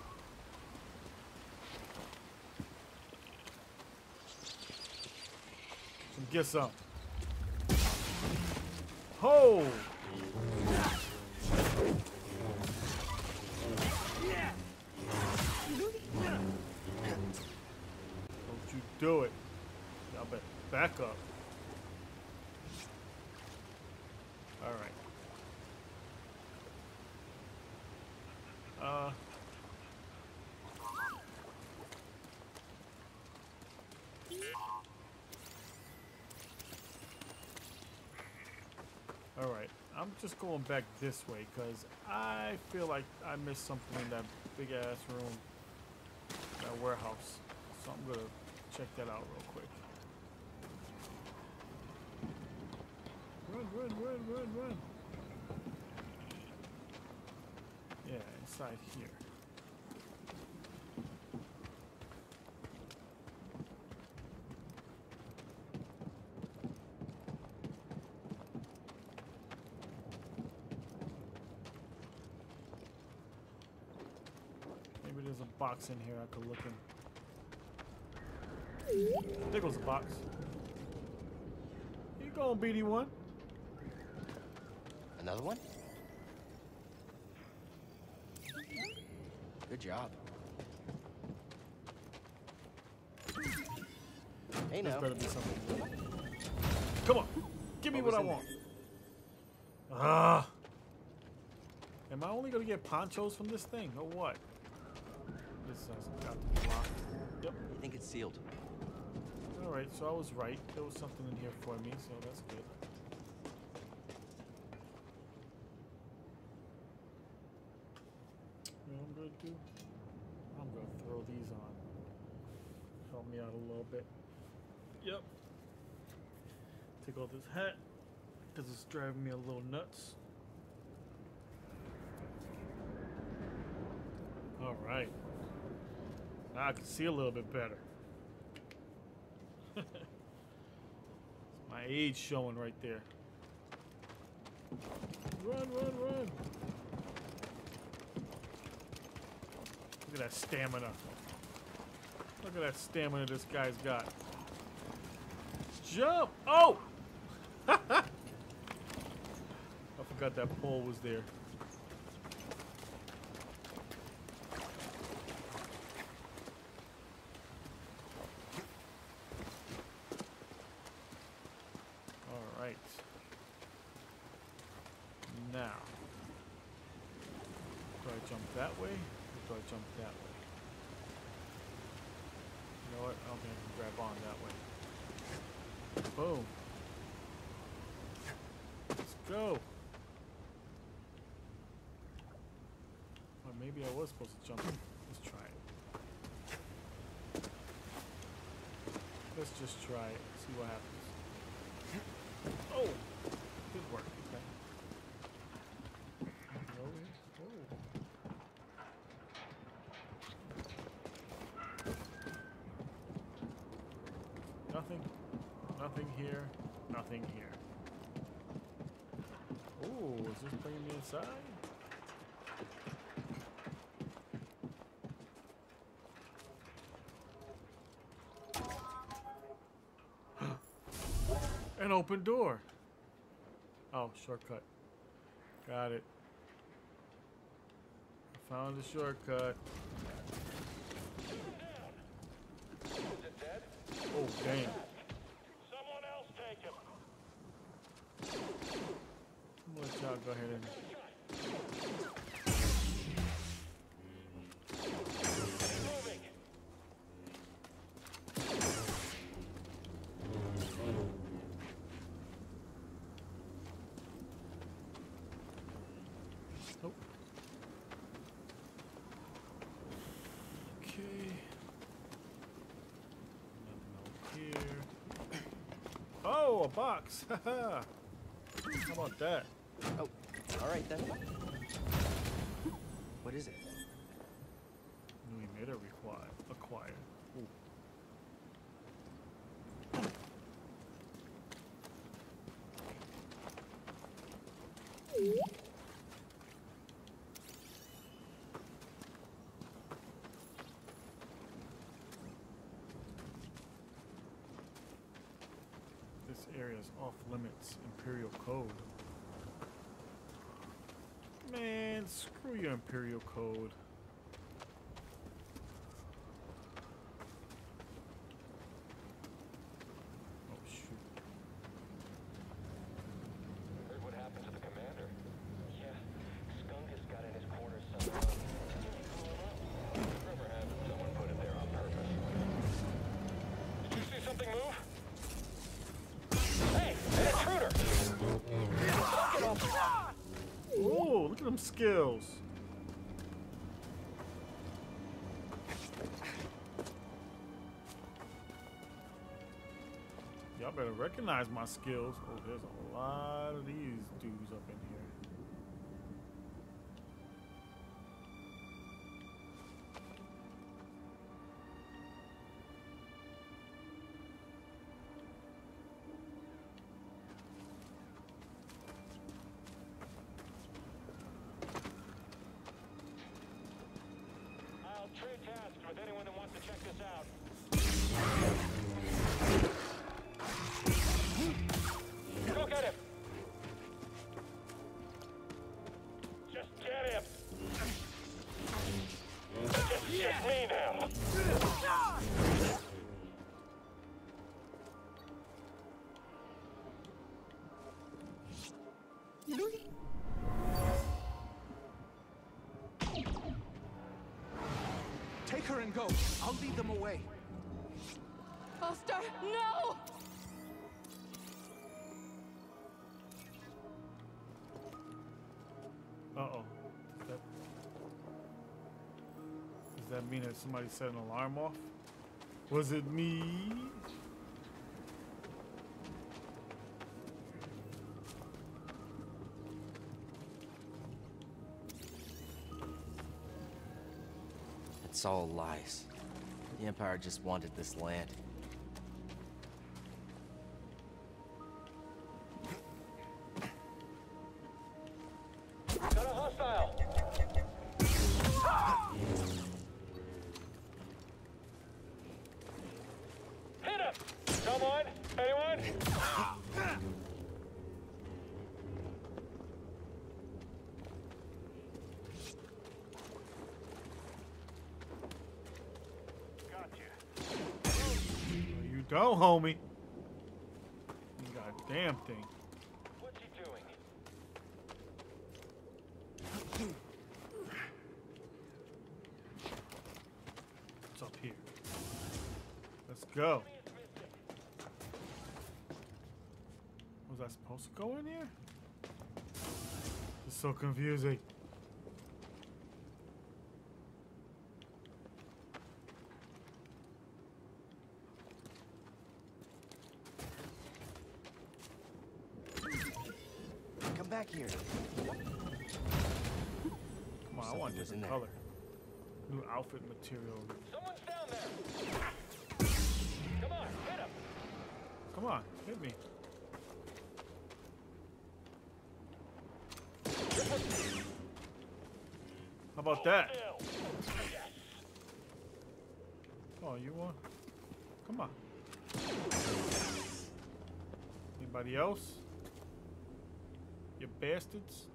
Get some. Ho! Don't you do it. Y'all better back up. Alright. Alright, I'm just going back this way because I feel like I missed something in that big ass room, that warehouse. So I'm gonna check that out real quick. Run, run, run, run, run. Yeah, inside here. Maybe there's a box in here I could look in. There goes the box. You going, BD1? Another one? Good job. Hey This now. better be something good. Come on, give me What what I was in want. Ah. Am I only gonna get ponchos from this thing, or what? This has got to be locked. Yep. You think it's sealed? Alright, so I was right. There was something in here for me, so that's good. You know what I'm gonna do? I'm gonna throw these on. Help me out a little bit. Yep. Take off this hat, because it's driving me a little nuts. Alright. Now I can see a little bit better. It's my age showing right there. Run, run, run. Look at that stamina. Look at that stamina this guy's got. Jump! Oh! I forgot that pole was there. that way? Or do I jump that way? You know what? I don't think I can grab on that way. Boom. Let's go. Or maybe I was supposed to jump. Let's try it. Let's just try it. See what happens. Oh! Did work. Okay. Over here. Oh. Nothing. Nothing here. Nothing here. Oh, is this bringing me inside? An open door. Oh, shortcut. Got it. I found the shortcut. Oh, damn. Someone else take him. I'm gonna let y'all go ahead and... Moving. Nope. Okay. Nothing over here. Oh, a box! Haha! How about that? Oh, all right then. What is it? New emitter acquired. Ooh. This area is off limits. Imperial code. Man, screw your Imperial code. Oh shoot. Heard what happened to the commander? Yeah, Skunk has got in his quarters somehow. Rumor has it someone put it there on purpose. Did you see something move? Hey, an intruder! Oh, look at them skills. Y'all better recognize my skills. Oh, there's a lot of these dudes up in here. I'll trade tasks with anyone that wants to check this out. Go get him! Just get him! Just get me now! Take her and go. I'll lead them away. Buster, no! Uh-oh. Does that mean that somebody set an alarm off? Was it me? It's all lies. The Empire just wanted this land. Got a hostile! Hit him! Someone? Anyone? Gotcha. No, you don't, homie. You got a damn thing. What's he doing? go. Was I supposed to go in here? It's so confusing. Come back here. Come on, I want a different color. New outfit material. Someone's down there. Come on, hit him. Come on, hit me. How about that? Oh, you want? Come on. Anybody else? You bastards.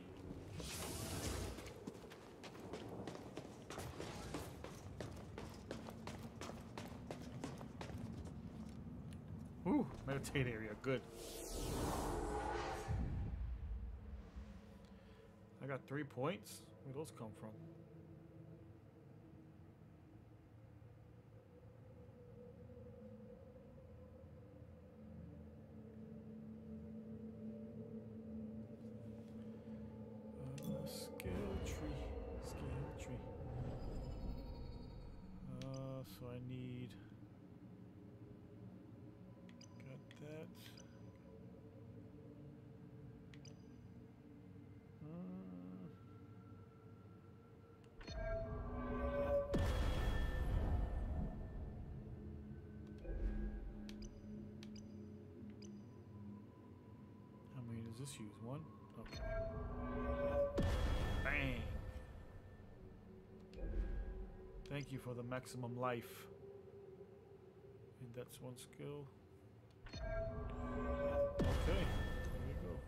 Ooh, meditate area, good. I got 3 points. Where'd those come from? Skill tree. Skill tree. So I need... Got that. How many does this use? One? Okay. Bang! Thank you for the maximum life. And that's one skill. Okay, there you go.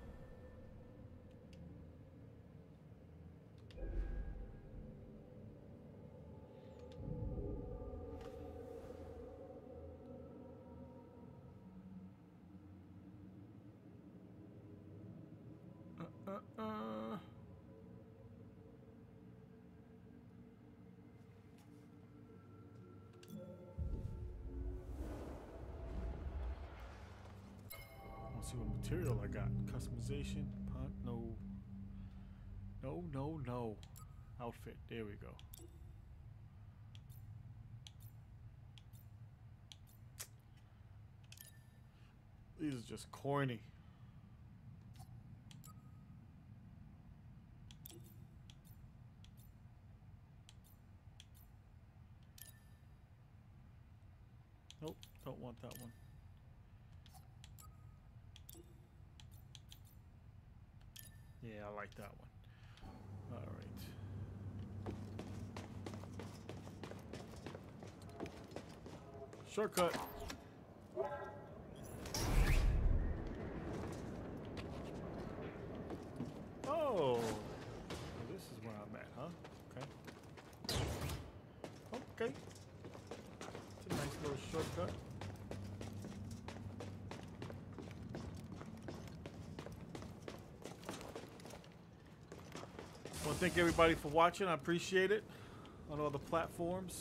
Let's see what material I got. Customization, punt, no. No, no, no. Outfit, there we go. These are just corny. Nope, don't want that one. Yeah, I like that one. All right. Shortcut. Oh, this is where I'm at, huh? Okay. Okay. It's a nice little shortcut. Well, thank everybody for watching. I appreciate it on all the platforms.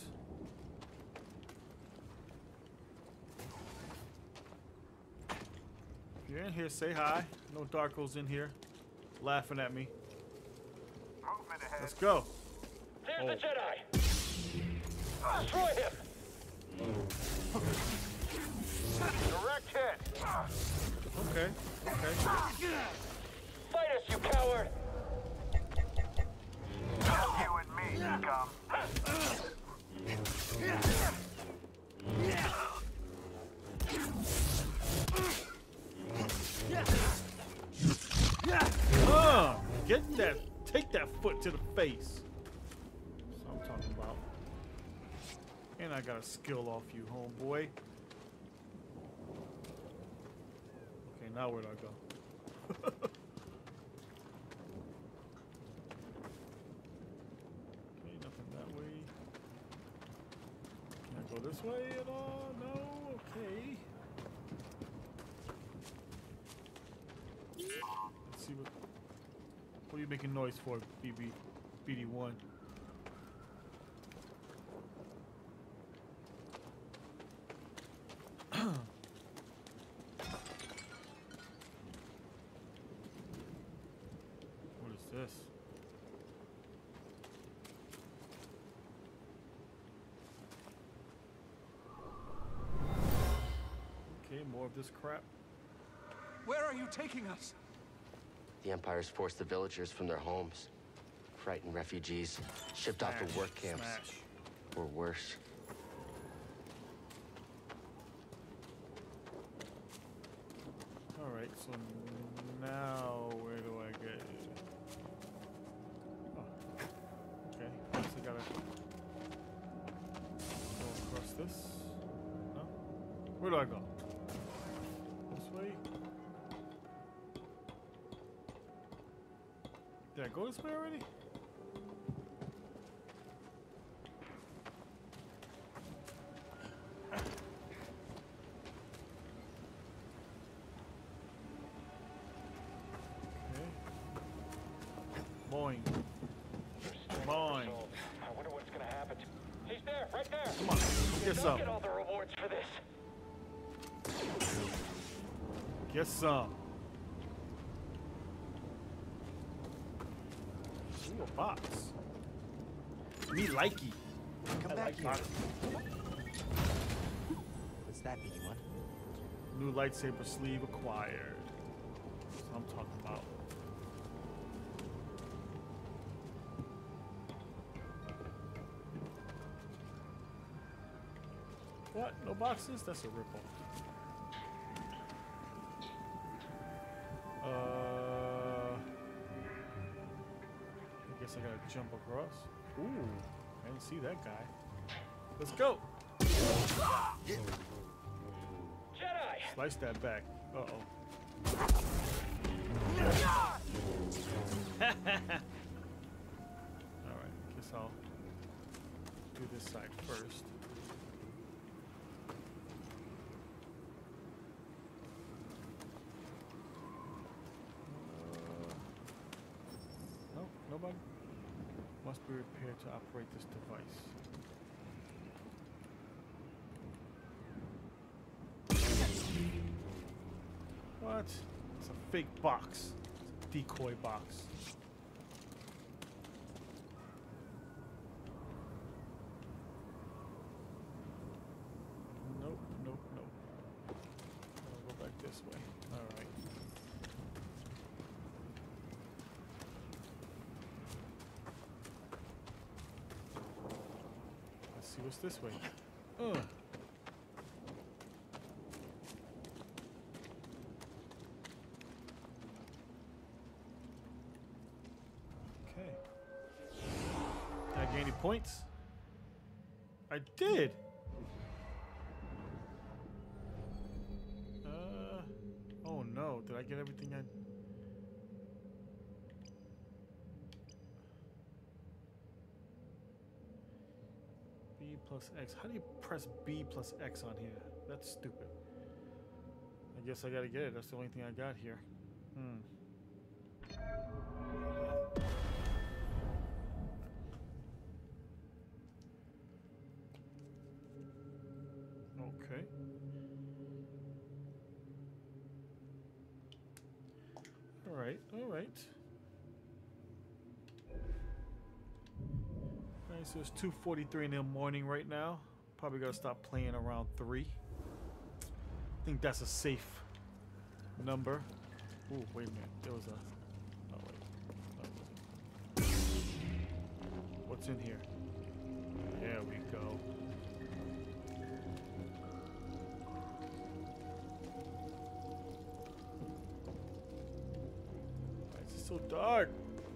If you're in here, say hi. No Darko's in here laughing at me. Let's go. There's the Jedi. Destroy him. Direct hit. Okay. Okay. Fight us, you coward. You and me, scum. Get that, take that foot to the face. That's what I'm talking about. And I got a skill off you, homeboy. Okay, now where'd I go? Okay, nothing that way. Can I go this way at all? No? Okay. Let's see what are you making noise for, BD1? of this crap. Where are you taking us? The Empire's forced the villagers from their homes. Frightened refugees, shipped off to work camps. Smash. Or worse. Alright, so now where do I get? Oh. Okay, guess I gotta go across this. No? Where do I go? This way? Did I go this way already? Boing. Boing. I wonder what's gonna happen. He's there, right there. Come on, get some. Get all the rewards for this. Get some. Ooh, a box. Me likey. Come back here. What's that, BD-1? New lightsaber sleeve acquired. That's what I'm talking about. What? No boxes? That's a ripoff. I guess I gotta jump across. Ooh, I didn't see that guy. Let's go. Jedi! Slice that back. Uh-oh. Alright, guess I'll do this side first. No, nobody? Must be repaired to operate this device. What? It's a fake box. It's a decoy box. Nope, nope, nope. I'll go back this way. Alright. Let's see what's this way. Okay. Did I gain any points? I did. Oh no, did I get everything I... B plus X. How do you press B plus X on here? That's stupid. I guess I gotta get it. That's the only thing I got here. Okay. Alright, alright. Alright, so it's 2:43 in the morning right now. Probably gotta stop playing around 3. I think that's a safe number. Ooh, wait a minute. There was a... Oh, wait. No, it wasn't. What's in here? There we go. Why is it so dark?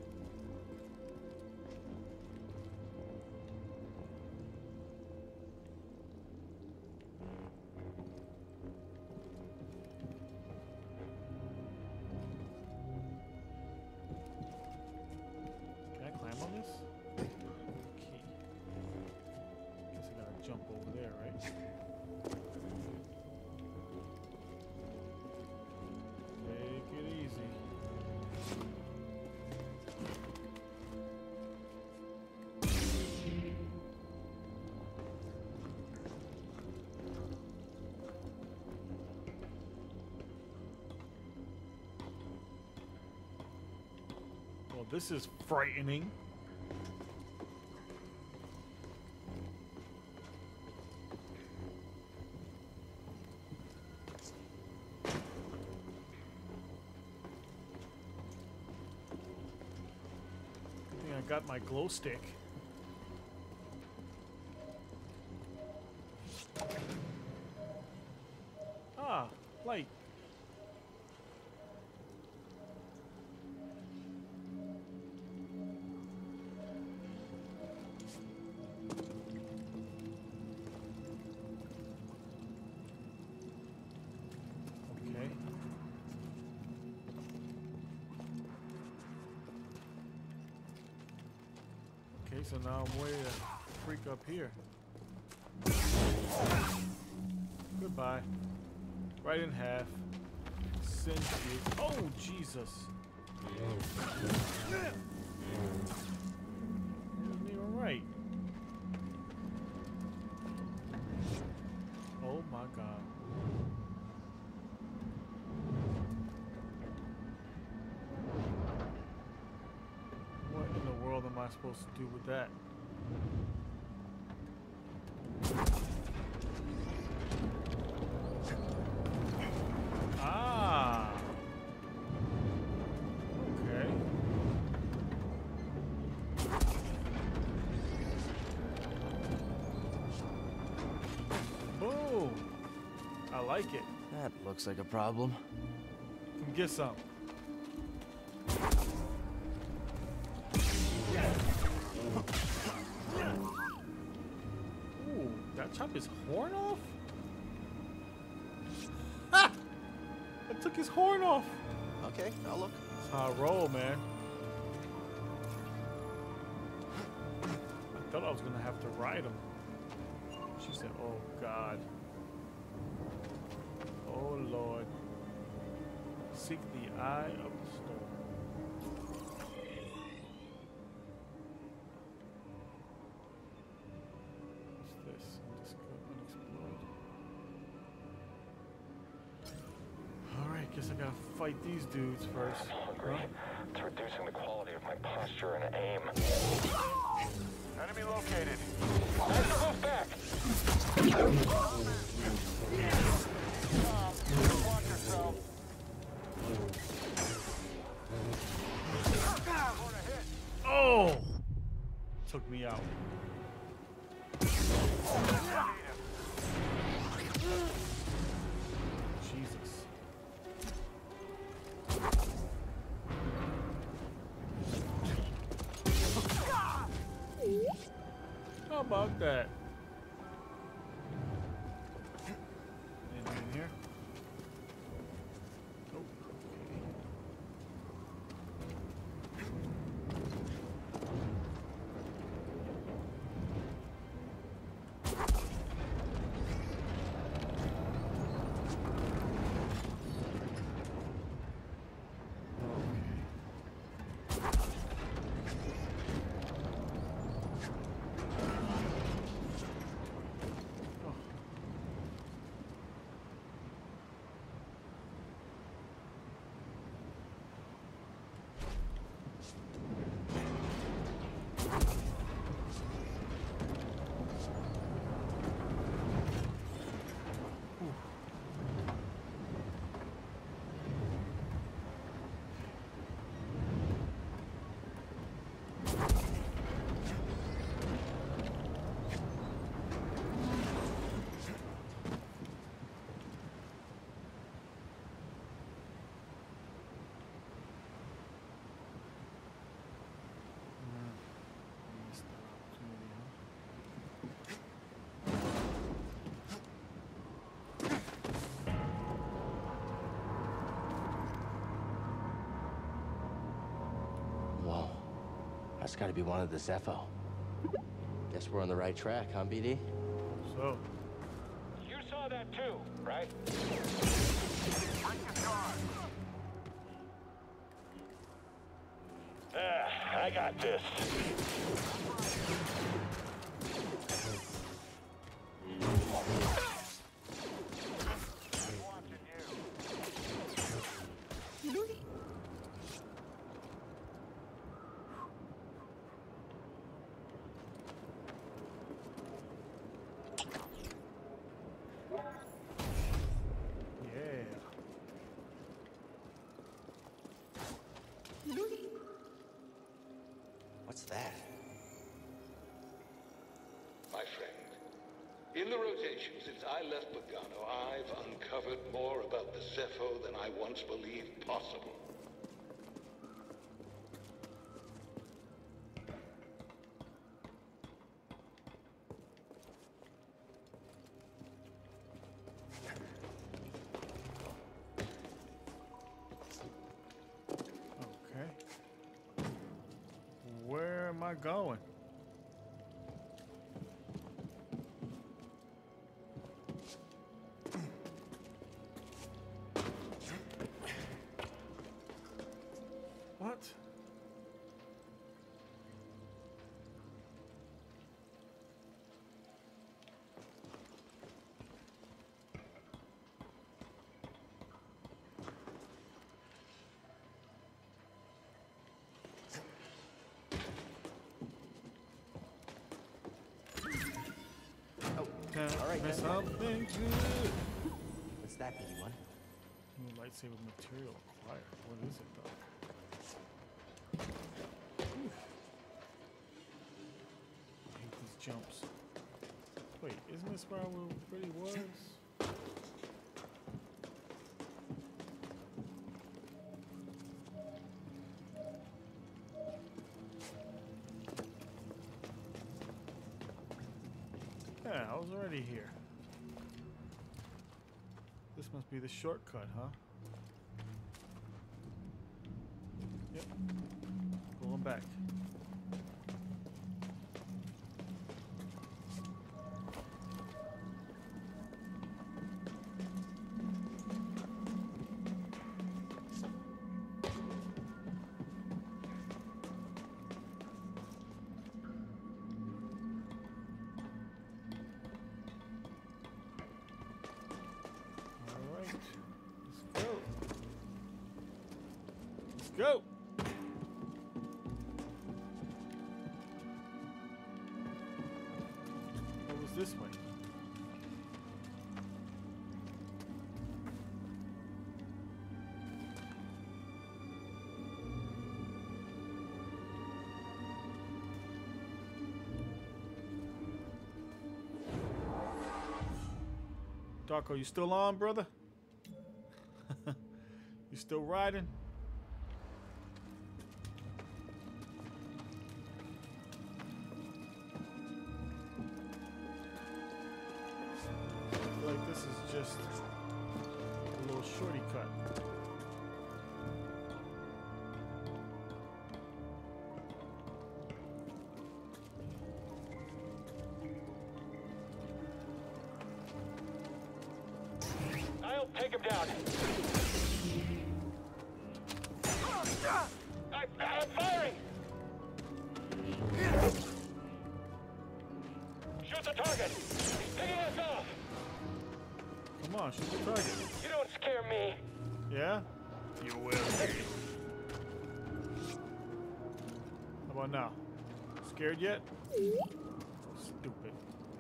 Can I climb on this? Key. Guess I gotta jump over there, right? Take it easy. Well, this is frightening. got my glow stick. Ah, light. Okay. Okay, so now I'm way to freak up here. Goodbye. Right in half. Singe you. Oh, Jesus. Wasn't even right. Oh my God. What in the world am I supposed to do with that? Ah. Okay. Boom. I like it. That looks like a problem. Come get some. Ooh, that chop his horn off? Ah! I took his horn off. Okay, I'll look. That's how I roll, man. I thought I was gonna have to ride him. She said, oh God. Oh Lord. Seek the eye of the storm. What's this? Unexplored. Alright, guess I gotta fight these dudes first. Hungry. It's reducing the quality of my posture and aim. Enemy located. That's the hoof back. Watch yourself. Oh! Took me out. Jesus. How about that? Anything in here? Nope. Whoa. That's gotta be one of the Zepho. Guess we're on the right track, huh, BD? So. You saw that too, right? I got this. What's that? the rotation since I left Pagano, I've uncovered more about the Zepho than I once believed possible. Okay. Where am I going? What? All right, then. Something good. What's that, BD1? New lightsaber material acquired. What is it, though? I hate these jumps. Wait, isn't this where I really was? Yeah, I was already here. This must be the shortcut, huh? Yep. Going back. Go! What was this way? Darko, you still on, brother? You still riding? This is just a little shorty cut. I'll take him down. I'm firing! Shoot the target! He's picking us off! Come on, shoot the target. You don't scare me. Yeah? You will. How about now? Scared yet? Stupid.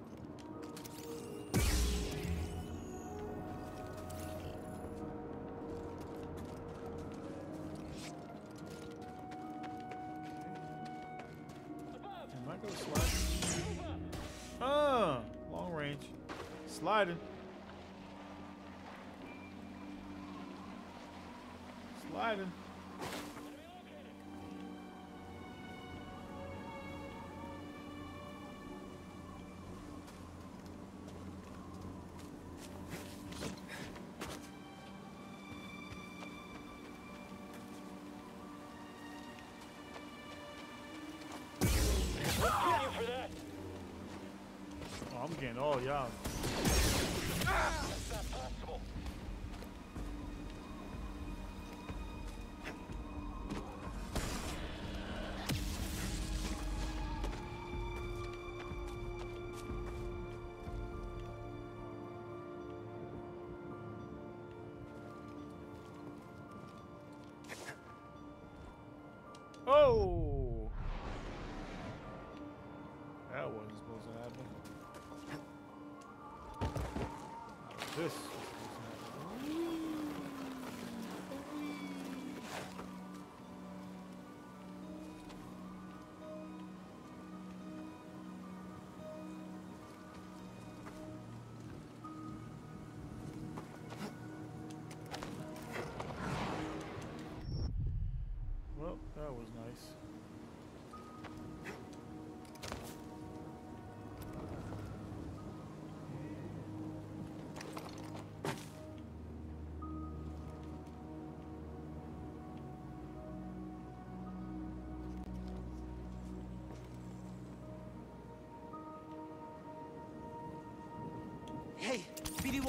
Am I gonna slide? Ah, long range. Sliding. Sliding. Oh, I'm getting all y'all. That's not possible. Oh! That wasn't supposed to happen. This was supposed to happen.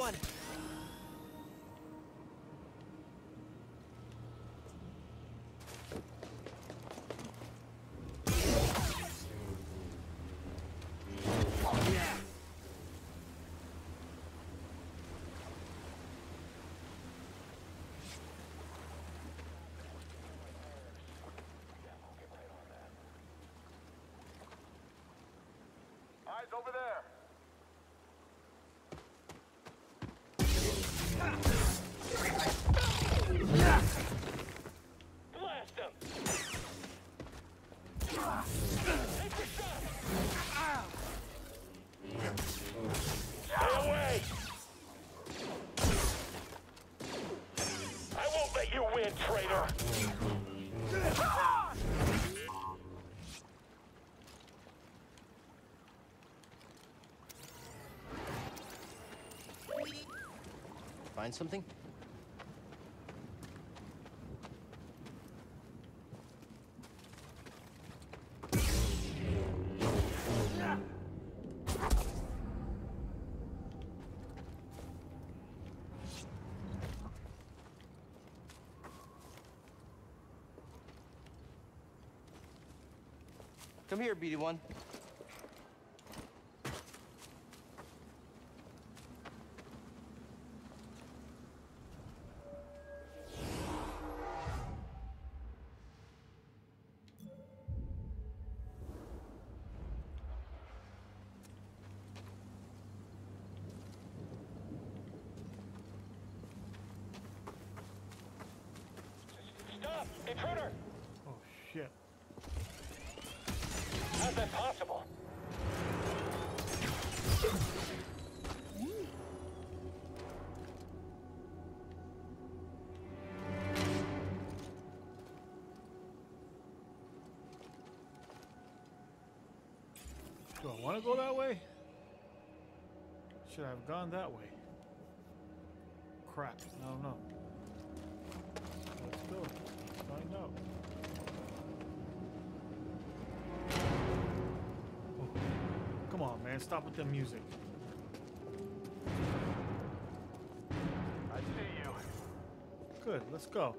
BD-1. Eyes over there. Blast him! Take the shot! Stay away! I won't let you win, traitor! Find something? Come here, BD-1. Stop! Intruder! Oh shit. How's that possible? Do I want to go that way? Should I have gone that way? Crap. I don't know. Let's go. Let's find out. Oh, come on, man. Stop with the music. I see you. Good. Let's go.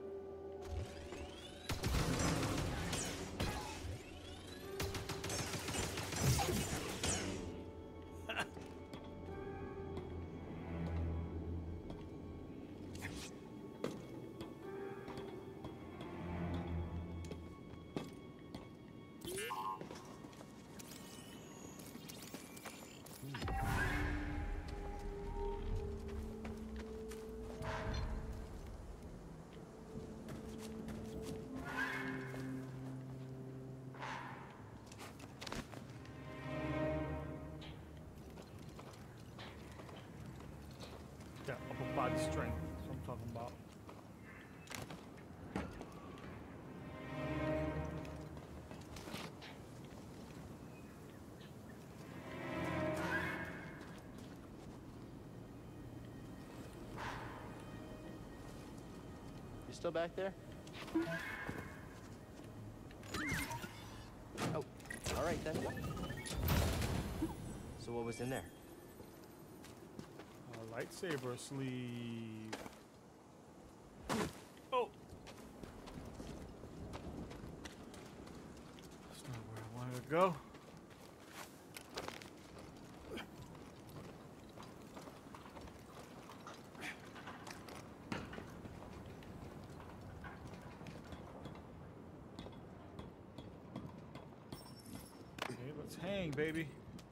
That upper body strength. That's what I'm talking about. You still back there? Oh, all right then. So what was in there? A lightsaber sleeve. Oh! That's not where I wanted to go. Okay, let's hang, baby.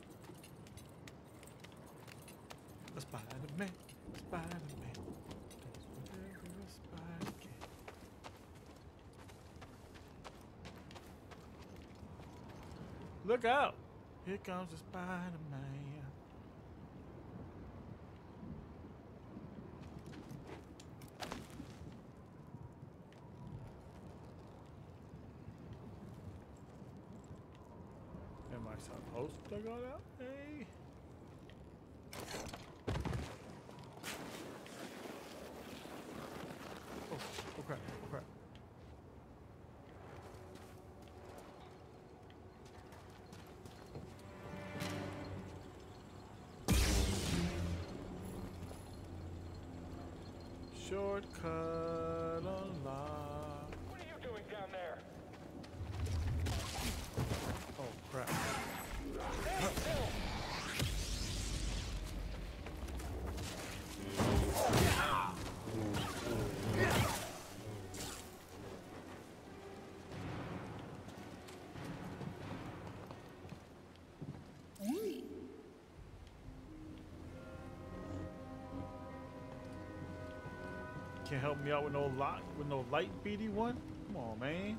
Spider-Man, Spider-Man, does whatever a spider can. Look out! Here comes the Spider-Man. Am I supposed to go that way? Oh crap, oh crap. Shortcut unlocked. What are you doing down there? Oh crap. Stand still. Can't help me out with no light, BD1. Come on, man.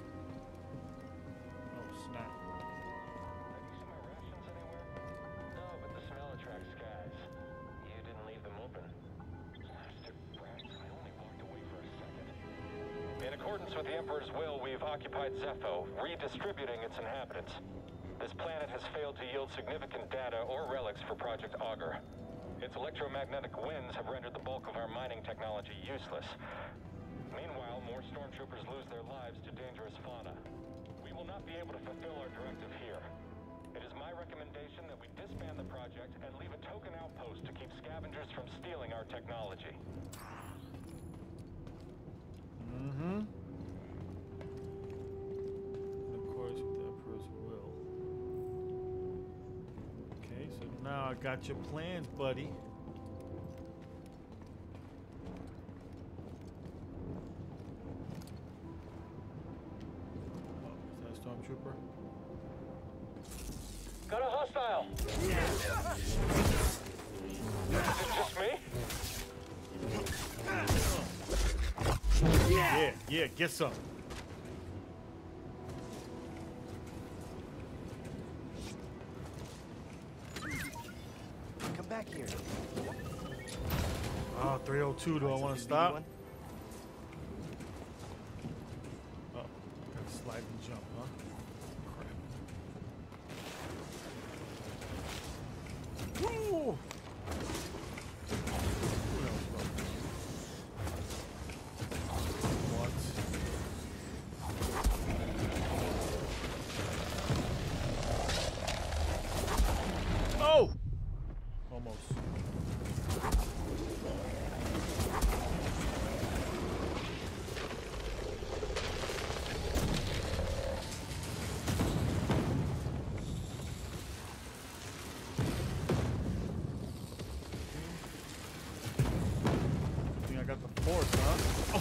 Oh snap! Have you seen my rations anywhere? No, but the smell attracts skies. You didn't leave them open. Blasted brats, I only walked away for a second. In accordance with the Emperor's will, we've occupied Zepho, redistributing its inhabitants. This planet has failed to yield significant data or relics for Project Augur. Its electromagnetic winds have rendered the bulk of our mining technology useless. Meanwhile, more stormtroopers lose their lives to dangerous fauna. We will not be able to fulfill our directive here. It is my recommendation that we disband the project and leave a token outpost to keep scavengers from stealing our technology. Mm-hmm. Of course, with the Emperor's will. Okay, so now I got your plans, buddy. Oh, is that a stormtrooper? Got a hostile. Is it just me? Yeah, get some. Come back here. Oh, 302, do I want to stop? Oh, got to slide and jump, huh? Crap. Woo! Oh! Almost. I think I got the force, huh? Oh,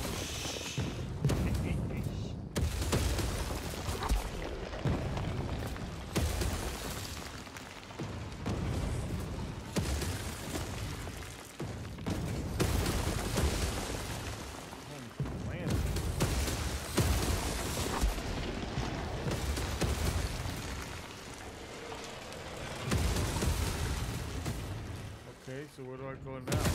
okay, so where do I go now?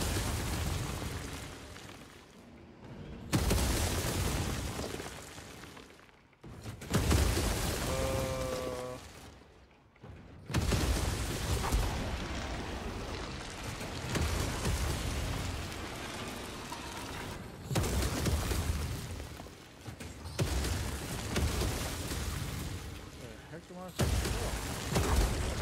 Heck do I supposed to go?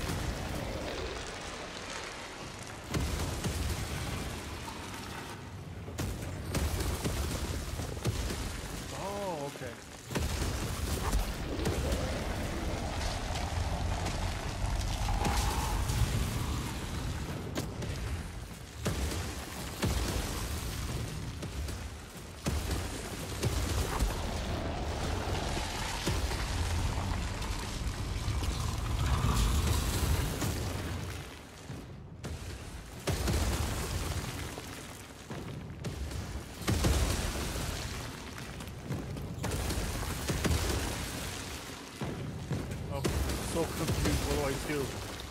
Oh, okay. So confused, what do I do?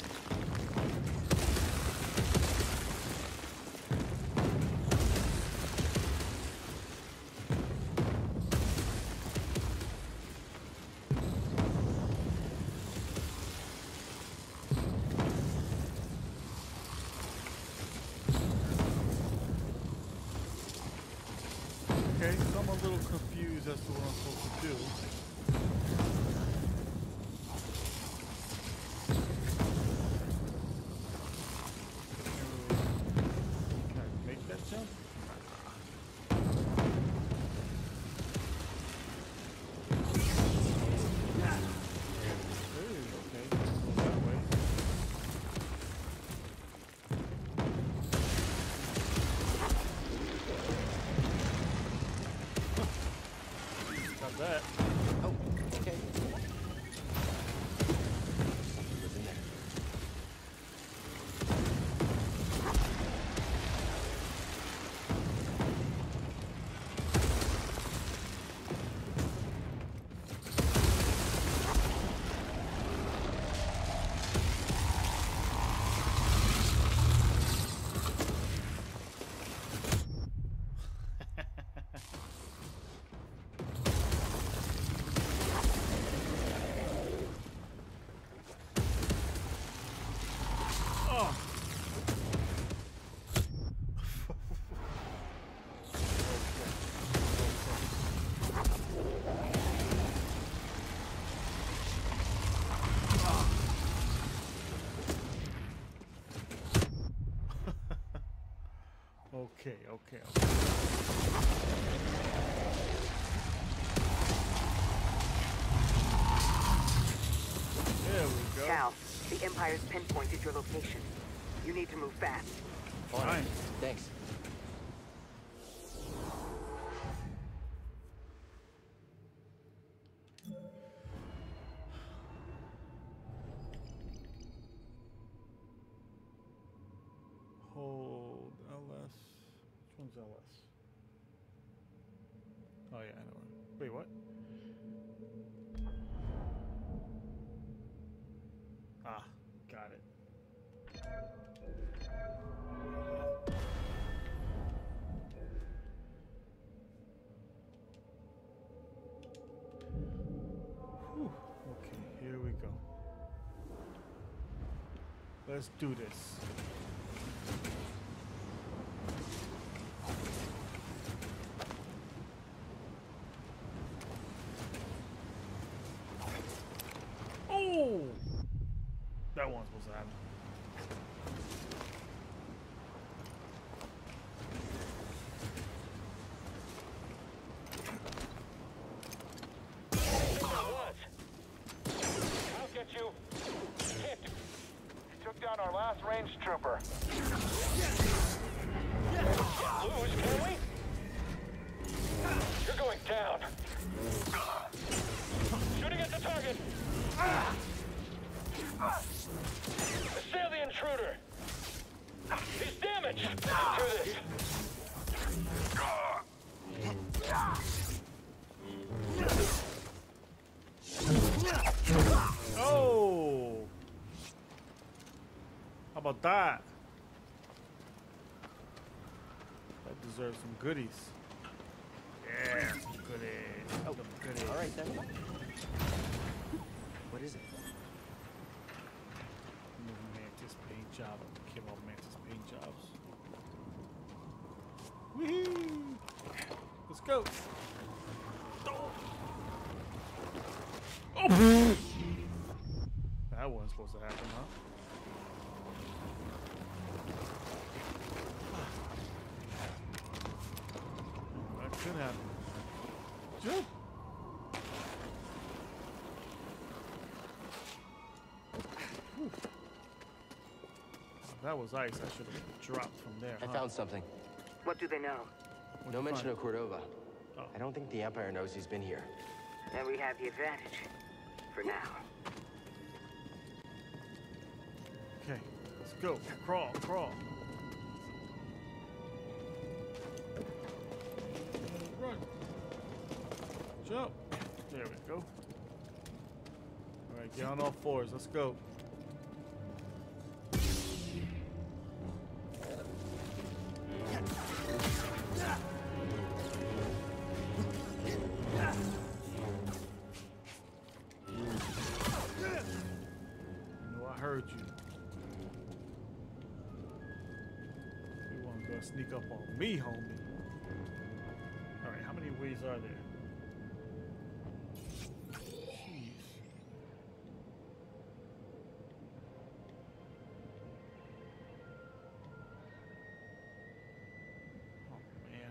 Okay, so I'm a little confused as to what I'm supposed to do. Can I make that jump? that. Oh, okay. What's in there? Okay, okay. There we go. Cal, the Empire's pinpointed your location. You need to move fast. Fine. Thanks. Hold LS. Which one's LS? Oh yeah, I know it. Wait, what? Ah, got it. Whew. Okay, here we go. Let's do this. Oh! That one's supposed to happen. I'll get you. Can't do. He took down our last range trooper. Lose, can we? You're going down. Shooting at the target. Assail the intruder. He's damaged. Do this. Oh! How about that? That deserves some goodies. Yeah, some goodies. Oh, some goodies. All right then. What is it? Mantis paint job. I'm kill all Mantis paint jobs. Woohoo! Let's go. Oh! That wasn't supposed to happen, huh? That could happen. Jump! Whew. That was ice. I should have dropped from there. I found something. What do they know? No mention of Cordova. Oh. I don't think the Empire knows he's been here. Then we have the advantage. For now. Okay, let's go. Crawl, crawl. Run. Jump. There we go. All right, get on all fours. Let's go. Sneak up on me, homie. All right, how many ways are there? Jeez. Oh man.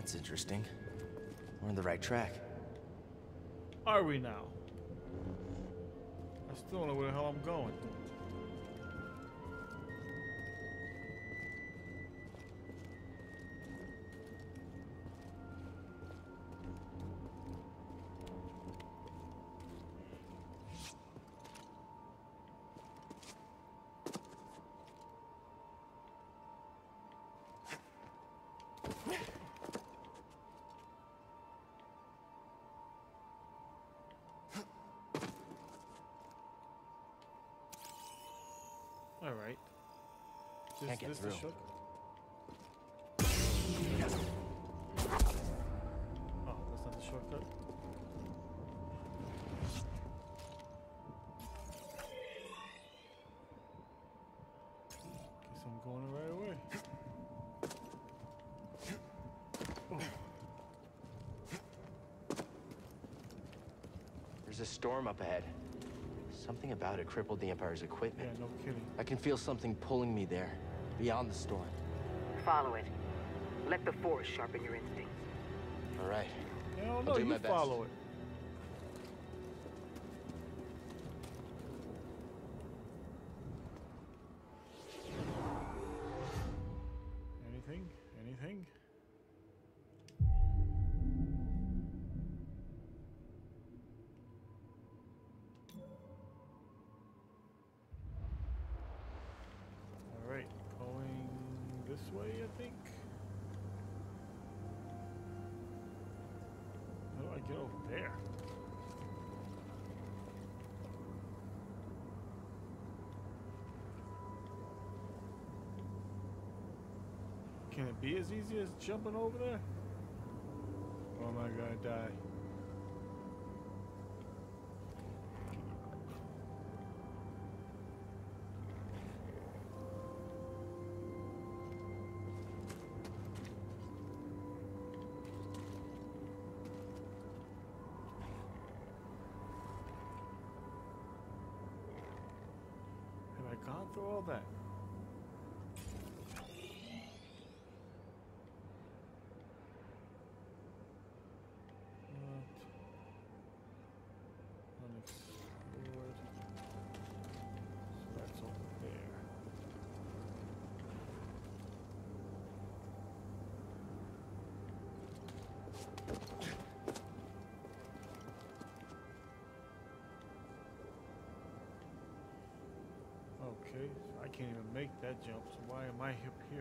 That's interesting. We're on the right track. Are we now? I still don't know where the hell I'm going. All right. Can't get through. Oh, that's not the shortcut. Guess I'm going the right way. There's a storm up ahead. Something about it crippled the Empire's equipment. Yeah, no kidding. I can feel something pulling me there, beyond the storm. Follow it. Let the Force sharpen your instincts. All right. Hell no, I'll do you my best. follow it. Anything? Anything? All right, going this way, I think. How do I get over there? Can it be as easy as jumping over there? Or am I gonna die? Have I gone through all that? Unexplored. So that's over there. Okay, so I can't even make that jump, so why am I up here?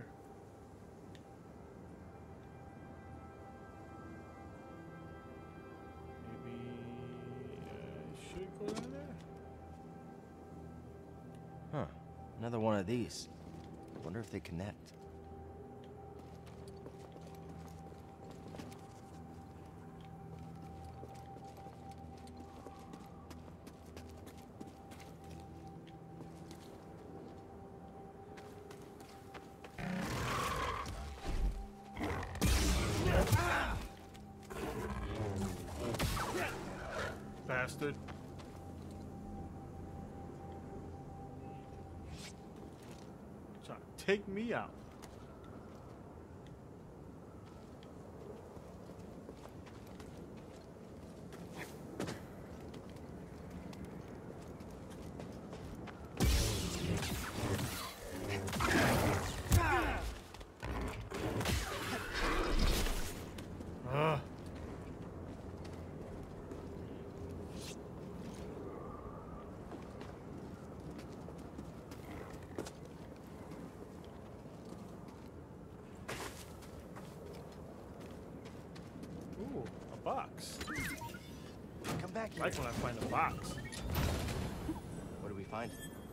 Maybe I should go down there? Huh. Another one of these. I wonder if they connect. Bastard. Trying to take me out. Ooh, a box. Come back here. Like when I find a box. What do we find?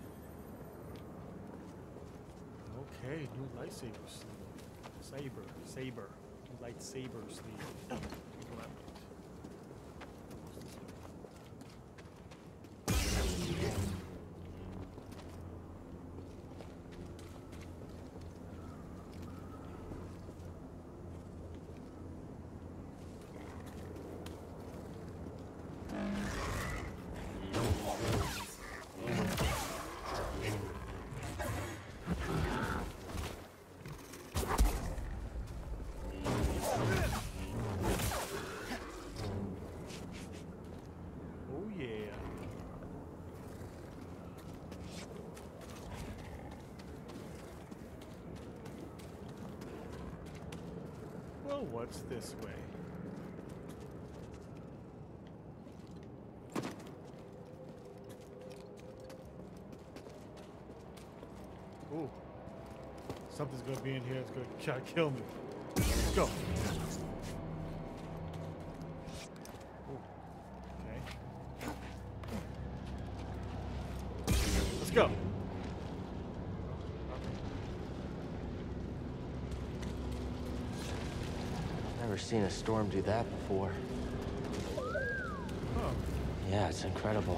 Okay, new lightsaber sleeve. Saber. New lightsaber sleeve. That's what I meant. So what's this way? Ooh. Something's gonna be in here that's gonna try to kill me. Let's go. Ooh. Okay. Let's go. Never seen a storm do that before. Huh. Yeah, it's incredible.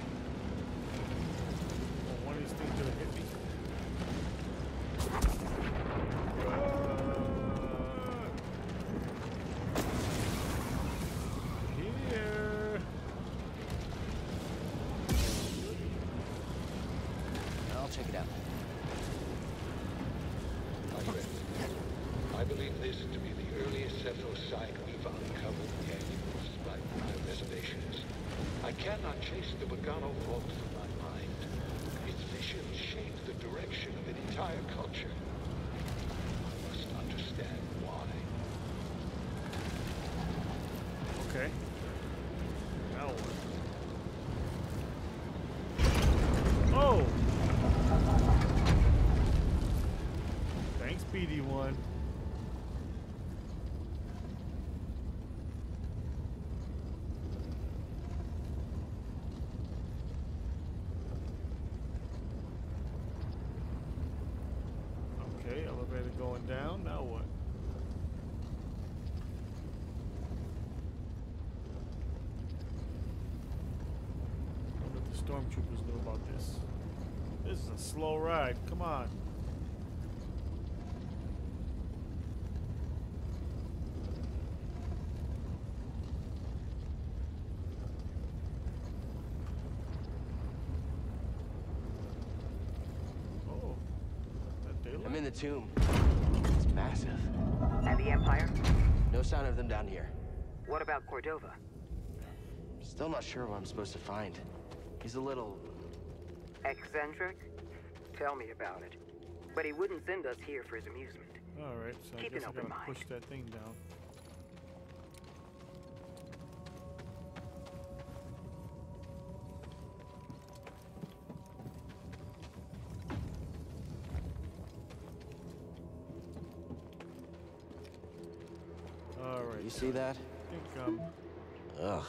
Well, one of these things gonna hit me. Here. I'll check it out. My friend, I believe this to be the earliest Cepho site we've uncovered yet, despite my reservations. I cannot chase the Bogano vault from my mind. Its mission shaped the direction of an entire culture. I must understand why. Okay. Now what? Oh! Thanks, BD1. Okay, elevator going down. Now what? What did the stormtroopers know about this? This is a slow ride. Come on. Oh, that daylight? I'm in the tomb. It's massive. And the Empire? No sign of them down here. What about Cordova? Still not sure what I'm supposed to find. He's a little... Eccentric? Tell me about it. But he wouldn't send us here for his amusement. Alright, so I Keep guess an I open gotta mind. push that thing down. Alright. You see that? I think, Ugh.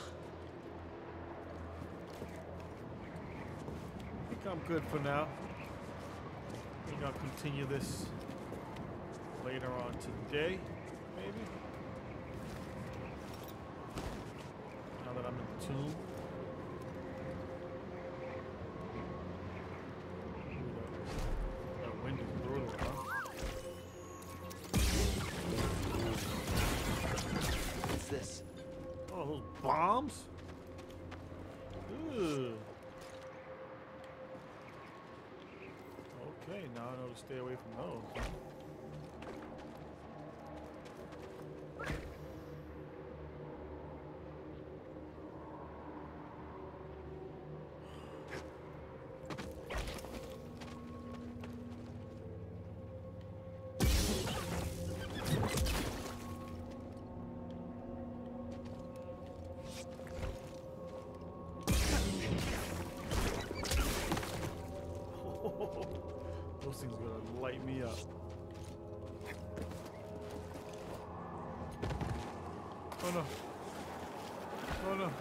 I think I'm good for now. I think I'll continue this later on today, maybe. Now that I'm in the tomb. Ooh, that wind is brutal, huh? What's this? Oh, those bombs? Ugh. Okay, now I know to stay away from those. Those things are gonna light me up. Oh no. Oh no.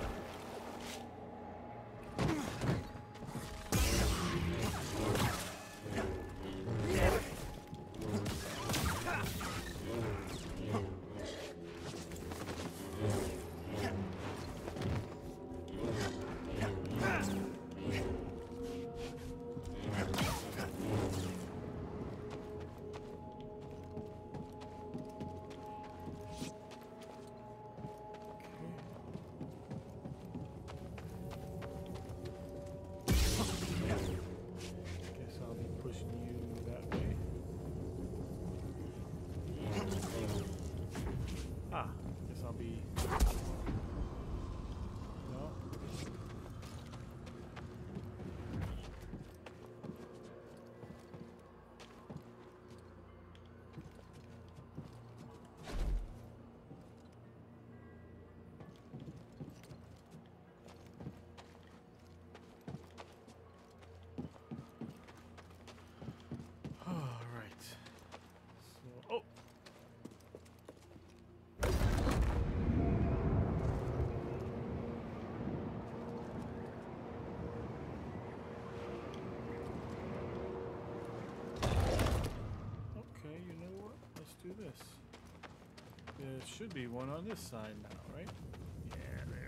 should be one on this side now, right? Yeah, there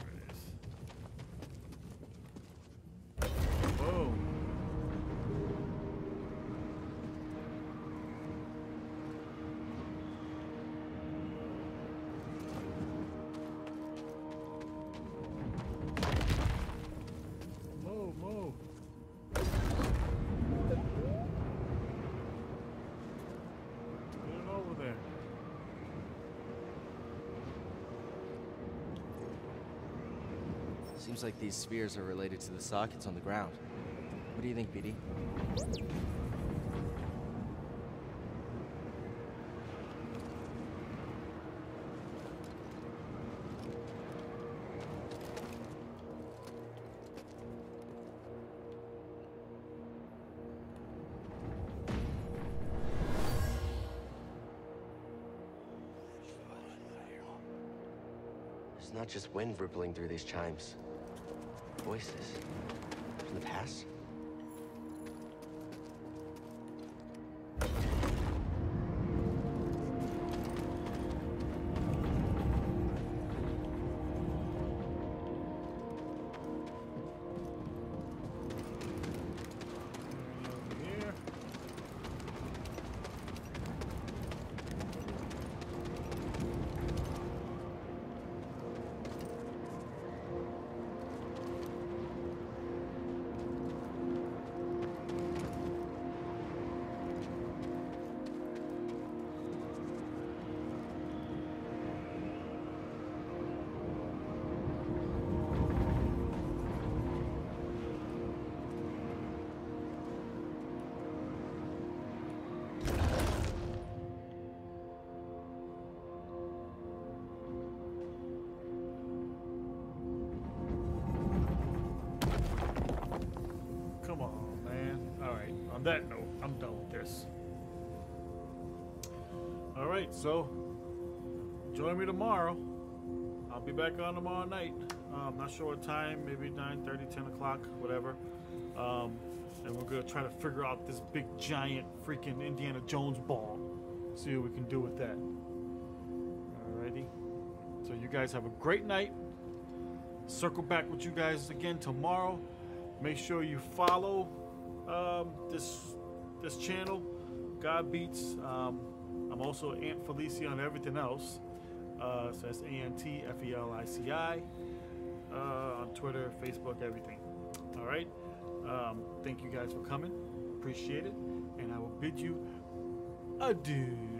it is. Whoa. Whoa. Get it over there. Seems like these spheres are related to the sockets on the ground. What do you think, BD? It's not just wind rippling through these chimes. Voices from the past? Here. Come on, man. All right. On that note, I'm done with this. All right. So, join me tomorrow. I'll be back on tomorrow night. I'm not sure what time. Maybe 9:30, 10 o'clock, whatever. And we're gonna try to figure out this big, giant, freaking Indiana Jones ball. See what we can do with that. Alrighty. So you guys have a great night. Circle back with you guys again tomorrow. Make sure you follow this channel, God Beats. I'm also Aunt Felicia on everything else. So that's ANTFELICI on Twitter, Facebook, everything. All right. Thank you guys for coming. Appreciate it. And I will bid you adieu.